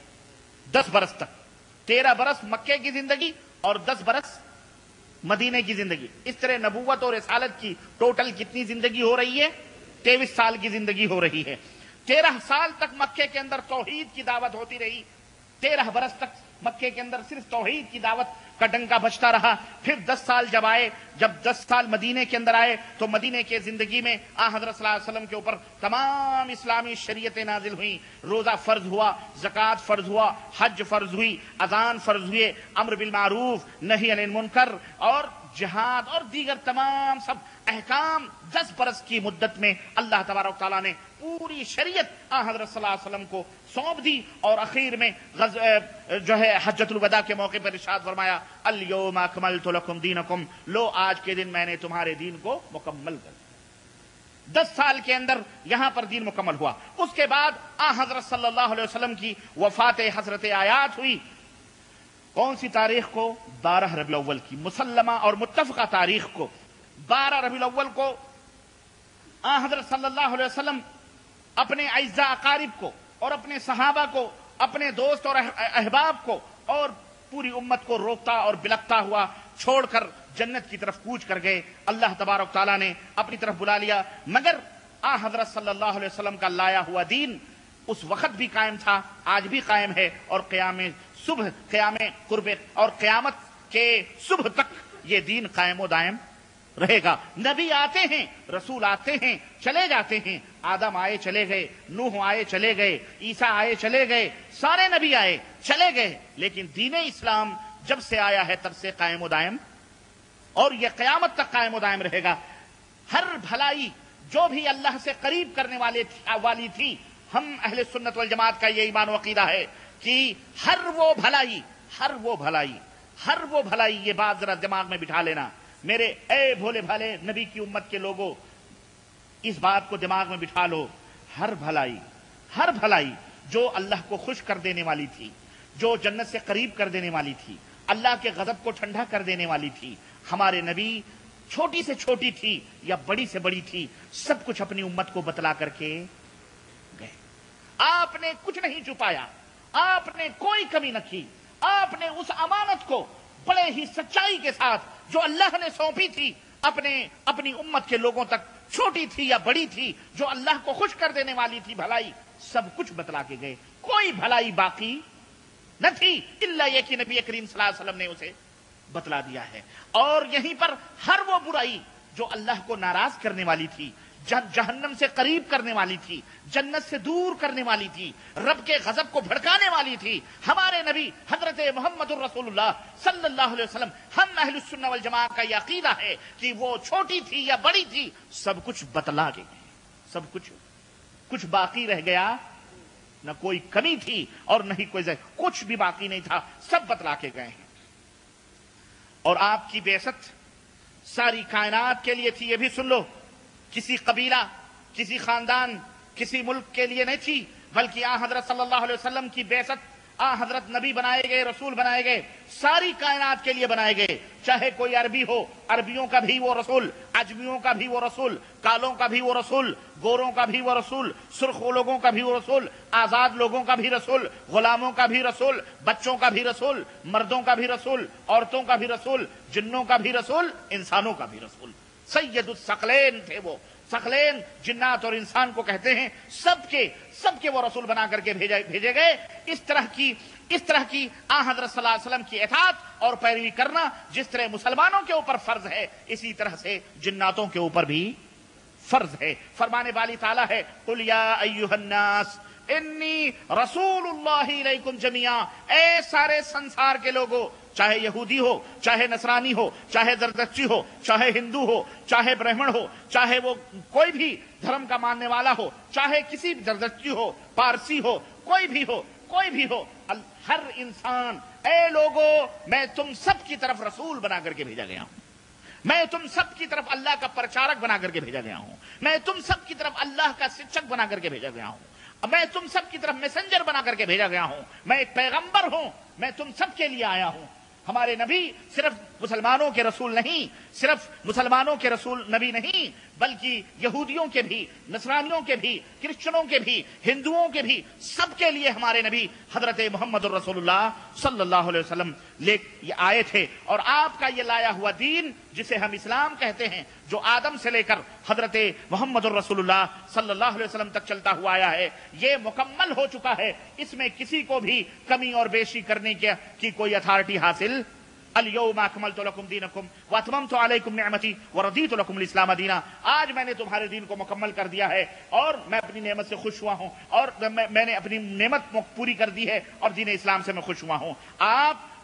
دس برس تک. تیرہ برس مکے کی زندگی اور دس برس مدینے کی زندگی. اس طرح نبوت اور رسالت کی ٹوٹل کتنی زندگی ہو رہی ہے؟ تیئیس سال کی زندگی ہو رہی ہے. تیرہ سال تک مکے کے اندر توحید کی دعوت ہوتی رہی. تیرہ برس تک مکے کے اندر صرف توحید کی دعوت کا ڈنکا بجتا رہا. پھر دس سال جب آئے، جب دس سال مدینے کے اندر آئے تو مدینے کے زندگی میں آن حضرت صلی اللہ علیہ وسلم کے اوپر تمام اسلامی شریعتیں نازل ہوئیں. روزہ فرض ہوا، زکوٰۃ فرض ہوا، حج فرض ہوئی، اذان فرض ہوئے، امر بالمعروف نہی عن المنکر اور جہاد اور دیگر تمام سب احکام دس برس کی مدت میں اللہ تبارک تعالیٰ نے پوری شریعت آن حضرت صلی اللہ علیہ وسلم کو سونپ دی، اور اخیر میں غز جو ہے حجۃ الوداع کے موقع پر ارشاد فرمایا الیوم اکملت لکم دینکم، لو آج کے دن میں نے تمہارے دین کو مکمل کر دیا۔ دس سال کے اندر یہاں پر دین مکمل ہوا۔ اس کے بعد آن حضرت صلی اللہ علیہ وسلم کی وفات حضرت آیات ہوئی، کون سی تاریخ کو؟ بارہ ربیع الاول کی، مسلمہ اور متفقہ تاریخ کو بارہ ربیع الاول کو آن حضرت صلی اللہ علیہ وسلم اپنے اعزاء اقارب کو اور اپنے صحابہ کو، اپنے دوست اور احباب کو اور پوری امت کو روکتا اور بلکتا ہوا چھوڑ کر جنت کی طرف کوچ کر گئے۔ اللہ تبارک تعالیٰ نے اپنی طرف بلا لیا، مگر آن حضرت صلی اللہ علیہ وسلم کا لایا ہوا دین اس وقت بھی قائم تھا، آج بھی قائم ہے، اور قیام صبح قیام قرب اور قیامت کے صبح تک یہ دین قائم و دائم رہے گا۔ نبی آتے ہیں، رسول آتے ہیں، چلے جاتے ہیں، آدم آئے چلے گئے، نوح آئے چلے گئے، عیسیٰ آئے چلے گئے، سارے نبی آئے چلے گئے، لیکن دین اسلام جب سے آیا ہے تب سے قائم و دائم، اور یہ قیامت تک قائم و دائم رہے گا۔ ہر بھلائی جو بھی اللہ سے قریب کرنے والے والی تھی، ہم اہل سنت والجماعت کا یہ ایمان و عقیدہ ہے کہ ہر وہ بھلائی ہر وہ بھلائی ہر وہ بھلائی یہ بات ذرا دماغ میں بٹھا لینا میرے اے بھولے بھالے نبی کی امت کے لوگوں، اس بات کو دماغ میں بٹھا لو، ہر بھلائی ہر بھلائی جو اللہ کو خوش کر دینے والی تھی، جو جنت سے قریب کر دینے والی تھی، اللہ کے غضب کو ٹھنڈا کر دینے والی تھی، ہمارے نبی چھوٹی سے چھوٹی تھی یا بڑی سے بڑی تھی، سب کچھ اپنی امت کو بتلا کر کے گئے۔ آپ نے کچھ نہیں چھپایا، آپ نے کوئی کمی نہ کی، آپ نے اس امانت کو بڑے ہی سچائی کے ساتھ جو اللہ نے سونپی تھی اپنے اپنی امت کے لوگوں تک، چھوٹی تھی یا بڑی تھی، جو اللہ کو خوش کر دینے والی تھی بھلائی، سب کچھ بتلا کے گئے، کوئی بھلائی باقی نہ تھی الا یہ کہ نبی کریم صلی اللہ علیہ وسلم نے اسے بتلا دیا ہے۔ اور یہیں پر ہر وہ برائی جو اللہ کو ناراض کرنے والی تھی، جہنم سے قریب کرنے والی تھی، جنت سے دور کرنے والی تھی، رب کے غضب کو بھڑکانے والی تھی، ہمارے نبی حضرت محمد الرسول اللہ صلی اللہ علیہ وسلم، ہم اہل السنہ والجماعت کا یہ عقیدہ ہے کہ وہ چھوٹی تھی یا بڑی تھی، سب کچھ بتلا کے گئے، سب کچھ کچھ باقی رہ گیا نہ کوئی کمی تھی اور نہ ہی کوئی زی... کچھ بھی باقی نہیں تھا، سب بتلا کے گئے ہیں۔ اور آپ کی بعثت ساری کائنات کے لیے تھی، یہ بھی سن لو، کسی قبیلہ، کسی خاندان، کسی ملک کے لیے نہیں تھی، بلکہ آن حضرت صلی اللہ علیہ وسلم کی بعثت، آن حضرت نبی بنائے گئے، رسول بنائے گئے، ساری کائنات کے لیے بنائے گئے، چاہے کوئی عربی ہو، عربیوں کا بھی وہ رسول، عجمیوں کا بھی وہ رسول، کالوں کا بھی وہ رسول، گوروں کا بھی وہ رسول، سرخ لوگوں کا بھی وہ رسول، آزاد لوگوں کا بھی رسول، غلاموں کا بھی رسول، بچوں کا بھی رسول، مردوں کا بھی رسول، عورتوں کا بھی رسول، جنوں کا بھی رسول، انسانوں کا بھی رسول، سید الثقلین تھے وہ، ثقلین جنات اور انسان کو کہتے ہیں، سب کے سب کے وہ رسول بنا کر کے بھیجے بھیجے گئے۔ اس طرح کی اس طرح کی آن حضرت صلی اللہ علیہ وسلم کی اطاعت اور پیروی کرنا جس طرح مسلمانوں کے اوپر فرض ہے، اسی طرح سے جناتوں کے اوپر بھی فرض ہے۔ فرمانے والی تعالیٰ ہے قل یا ایھا الناس انی رسول اللہ الیکم جمیعا، اے سارے سنسار کے لوگوں، چاہے یہودی ہو، چاہے نصرانی ہو، چاہے زردشتی ہو، چاہے ہندو ہو، چاہے برہمن ہو، چاہے وہ کوئی بھی دھرم کا ماننے والا ہو، چاہے کسی بھی زردشتی ہو، پارسی ہو، کوئی بھی ہو کوئی بھی ہو ہر انسان، اے لوگو میں تم سب کی طرف رسول بنا کر کے بھیجا گیا ہوں، میں تم سب کی طرف اللہ کا پرچارک بنا کر کے بھیجا گیا ہوں، میں تم سب کی طرف اللہ کا شکشک بنا کر کے بھیجا گیا ہوں، میں تم سب کی طرف میسنجر بنا کر کے بھیجا گیا ہوں، میں ایک پیغمبر ہوں، میں تم سب کے لیے آیا ہوں۔ ہمارے نبی صرف مسلمانوں کے رسول نہیں، صرف مسلمانوں کے رسول نبی نہیں، بلکہ یہودیوں کے بھی، نصرانیوں کے بھی، کرسچنوں کے بھی، ہندوؤں کے بھی، سب کے لیے ہمارے نبی حضرت محمد الرسول اللہ صلی اللہ علیہ وسلم لے یہ آئے تھے۔ اور آپ کا یہ لایا ہوا دین جسے ہم اسلام کہتے ہیں، جو آدم سے لے کر حضرت محمد الرسول اللہ صلی اللہ علیہ وسلم تک چلتا ہوا آیا ہے، یہ مکمل ہو چکا ہے، اس میں کسی کو بھی کمی اور بیشی کرنے کی کوئی اتھارٹی حاصل۔ الیوم اکملت لکم دینکم واتممت علیکم نعمتی ورضیت لکم الاسلام دینا، آج میں نے تمہارے دین کو مکمل کر دیا ہے اور میں اپنی نعمت سے خوش ہوا ہوں، اور میں نے اپنی نعمت پوری کر دی ہے اور دین اسلام سے میں خوش ہوا ہوں۔ آپ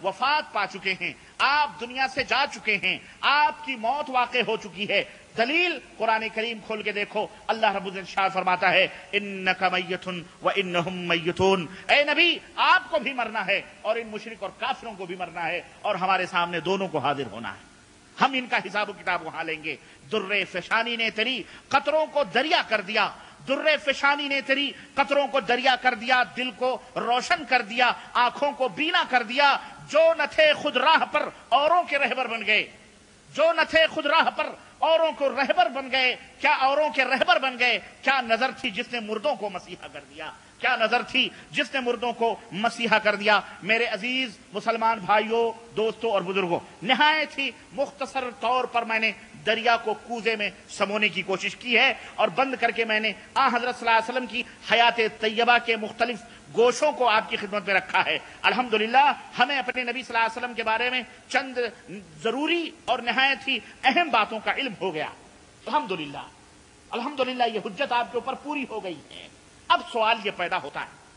وفات پا چکے ہیں، آپ دنیا سے جا چکے ہیں، آپ کی موت واقع ہو چکی ہے۔ دلیل قرآن کریم کھول کے دیکھو، اللہ رب العزت فرماتا ہے انک میت وانہم میتون، اے نبی آپ کو بھی مرنا ہے اور ان مشرک اور کافروں کو بھی مرنا ہے، اور ہمارے سامنے دونوں کو حاضر ہونا ہے، ہم ان کا حساب و کتاب وہاں لیں گے۔ در فشانی نے تیری قطروں کو دریا کر دیا، در فشانی نے تیری قطروں کو دریا کر دیا، دل کو روشن کر دیا، آنکھوں کو بینا کر دیا۔ جو نہ تھے خود راہ پر اوروں کے رہبر بن گئے، جو نہ تھے خود راہ پر اوروں کو رہبر بن گئے۔ کیا اوروں کے رہبر بن گئے؟ کیا نظر تھی جس نے مردوں کو مسیحا کر دیا، کیا نظر تھی جس نے مردوں کو مسیحا کر دیا۔ میرے عزیز مسلمان بھائیوں، دوستوں اور بزرگوں، نہایت ہی مختصر طور پر میں نے دریا کو کوزے میں سمونے کی کوشش کی ہے، اور بند کر کے میں نے آ حضرت صلی اللہ علیہ وسلم کی حیات طیبہ کے مختلف گوشوں کو آپ کی خدمت میں رکھا ہے۔ الحمدللہ ہمیں اپنے نبی صلی اللہ علیہ وسلم کے بارے میں چند ضروری اور نہایت ہی اہم باتوں کا علم ہو گیا۔ الحمدللہ الحمدللہ یہ حجت آپ کے اوپر پوری ہو گئی ہے۔ اب سوال یہ پیدا ہوتا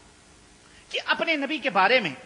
ہے کہ اپنے نبی کے بارے میں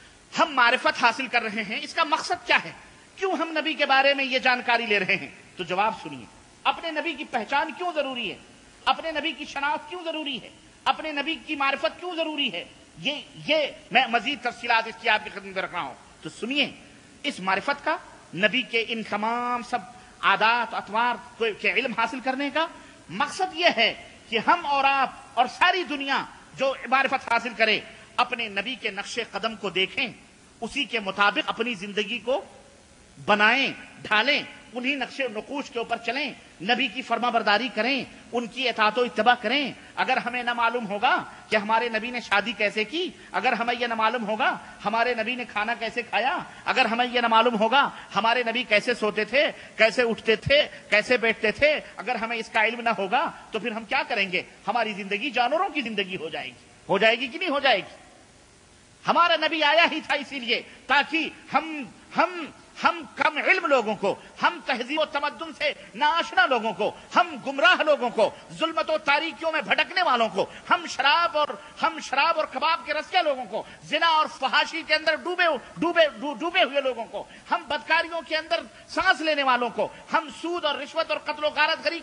ہم معرفت حاصل کر رہے ہیں، اس کا مقصد کیا ہے؟ کیوں ہم نبی کے بارے میں یہ جانکاری لے رہے ہیں؟ تو جواب سنیے، اپنے نبی کی پہچان کیوں ضروری ہے؟ اپنے نبی کی شناخت کیوں ضروری ہے؟ اپنے نبی کی معرفت کیوں ضروری ہے؟ یہ یہ میں مزید تفصیلات اس کی آپ کی خدمت میں رکھ رہا ہوں، تو سنیے۔ اس معرفت کا، نبی کے ان تمام سب عادات اطوار کے علم حاصل کرنے کا مقصد یہ ہے کہ ہم اور آپ اور ساری دنیا جو معرفت حاصل کرے، اپنے نبی کے نقش قدم کو دیکھیں، اسی کے مطابق اپنی زندگی کو بنائیں، ڈھالیں، انہی نقش نقوش کے اوپر چلیں، نبی کی فرما برداری کریں، ان کی اطاعت و اتباع کریں۔ اگر ہمیں نہ معلوم ہوگا کہ ہمارے نبی نے شادی کیسے کی، اگر ہمیں یہ نہ معلوم ہوگا ہمارے نبی نے کھانا کیسے کھایا، اگر ہمیں یہ نہ معلوم ہوگا ہمارے نبی کیسے سوتے تھے، کیسے اٹھتے تھے، کیسے بیٹھتے تھے، اگر ہمیں اس کا علم نہ ہوگا تو پھر ہم کیا کریں گے؟ ہماری زندگی جانوروں کی زندگی ہو جائے گی، ہو جائے گی کہ نہیں ہو جائے گی؟ ہمارا نبی آیا ہی تھا اسی لیے تاکہ ہم ہم ہم کم علم لوگوں کو، ہم تہذیب و تمدن سے ناآشنا لوگوں کو، ہم گمراہ لوگوں کو، ظلمت و تاریکیوں میں بھٹکنے والوں کو، ہم شراب اور ہم شراب اور کباب کے رسیہ لوگوں کو، زنا اور فحاشی کے اندر ڈوبے ڈوبے ڈوبے ہوئے لوگوں کو، ہم بدکاریوں کے اندر سانس لینے والوں کو، ہم سود اور رشوت اور قتل و غارت گری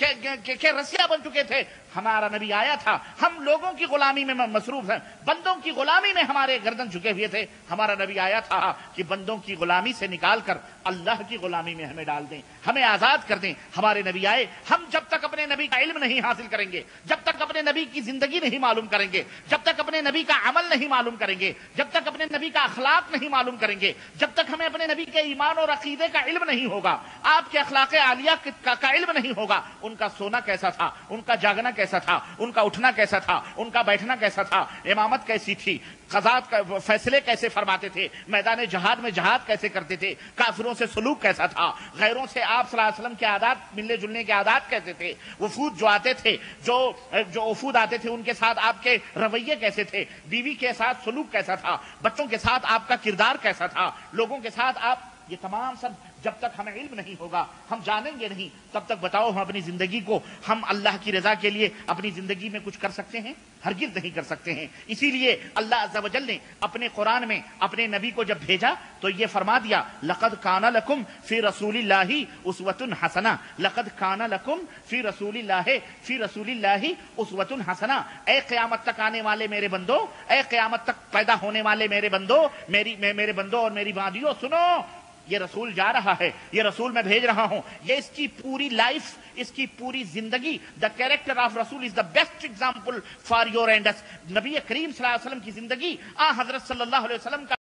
کے کے رسیہ بن چکے تھے، ہمارا نبی آیا تھا، ہم لوگوں کی غلامی میں مصروف ہیں، بندوں کی غلامی میں ہمارے گردن جھکے ہوئے تھے، ہمارا نبی آیا تھا کہ بندوں کی غلامی سے نکال کر اللہ کی غلامی میں ہمیں ڈال دیں، ہمیں آزاد کر دیں۔ ہمارے نبی آئے، ہم جب تک اپنے نبی کا علم نہیں حاصل کریں گے، جب تک اپنے نبی کی زندگی نہیں معلوم کریں گے، جب تک اپنے نبی کا عمل نہیں معلوم کریں گے، جب تک اپنے نبی کا اخلاق نہیں معلوم کریں گے، جب تک ہمیں اپنے نبی کے ایمان اور عقیدے کا علم نہیں ہوگا، آپ کے اخلاق عالیہ کا علم نہیں ہوگا، ان کا سونا کیسا تھا، ان کا جاگنا کیسا تھا، ان کا اٹھنا کیسا تھا، ان کا بیٹھنا کیسا تھا، امامت کیسی تھی، قضات کا فیصلے کیسے فرماتے تھے، میدان جہاد میں جہاد کیسے کرتے تھے، کافروں سے سلوک کیسا تھا، غیروں سے آپ صلی اللہ علیہ وسلم کے عادات، ملنے جلنے کے عادات کیسے تھے، وفود جو آتے تھے، جو جو وفود آتے تھے ان کے ساتھ آپ کے رویے کیسے تھے، بیوی کے ساتھ سلوک کیسا تھا، بچوں کے ساتھ آپ کا کردار کیسا تھا، لوگوں کے ساتھ آپ، یہ تمام سب جب تک ہمیں علم نہیں ہوگا، ہم جانیں گے نہیں، تب تک بتاؤ ہم اپنی زندگی کو، ہم اللہ کی رضا کے لیے اپنی زندگی میں کچھ کر سکتے ہیں؟ ہرگز نہیں کر سکتے ہیں۔ اسی لیے اللہ عز و جل نے اپنے قرآن میں اپنے نبی کو جب بھیجا تو یہ فرما دیا لقد کان لکم فی رسول اللہ اسوۃ حسنہ، لقد کان لکم فی رسول اللہ فی رسول اللہ اسوۃ حسنہ۔ اے قیامت تک آنے والے میرے بندو، اے قیامت تک پیدا ہونے والے میرے بندو، میری میرے بندو اور میری بانڈیوں، سنو، یہ رسول جا رہا ہے، یہ رسول میں بھیج رہا ہوں، یہ اس کی پوری لائف، اس کی پوری زندگی، دا character of Rasool is the best example for your and us. نبی کریم صلی اللہ علیہ وسلم کی زندگی، آ حضرت صلی اللہ علیہ وسلم کا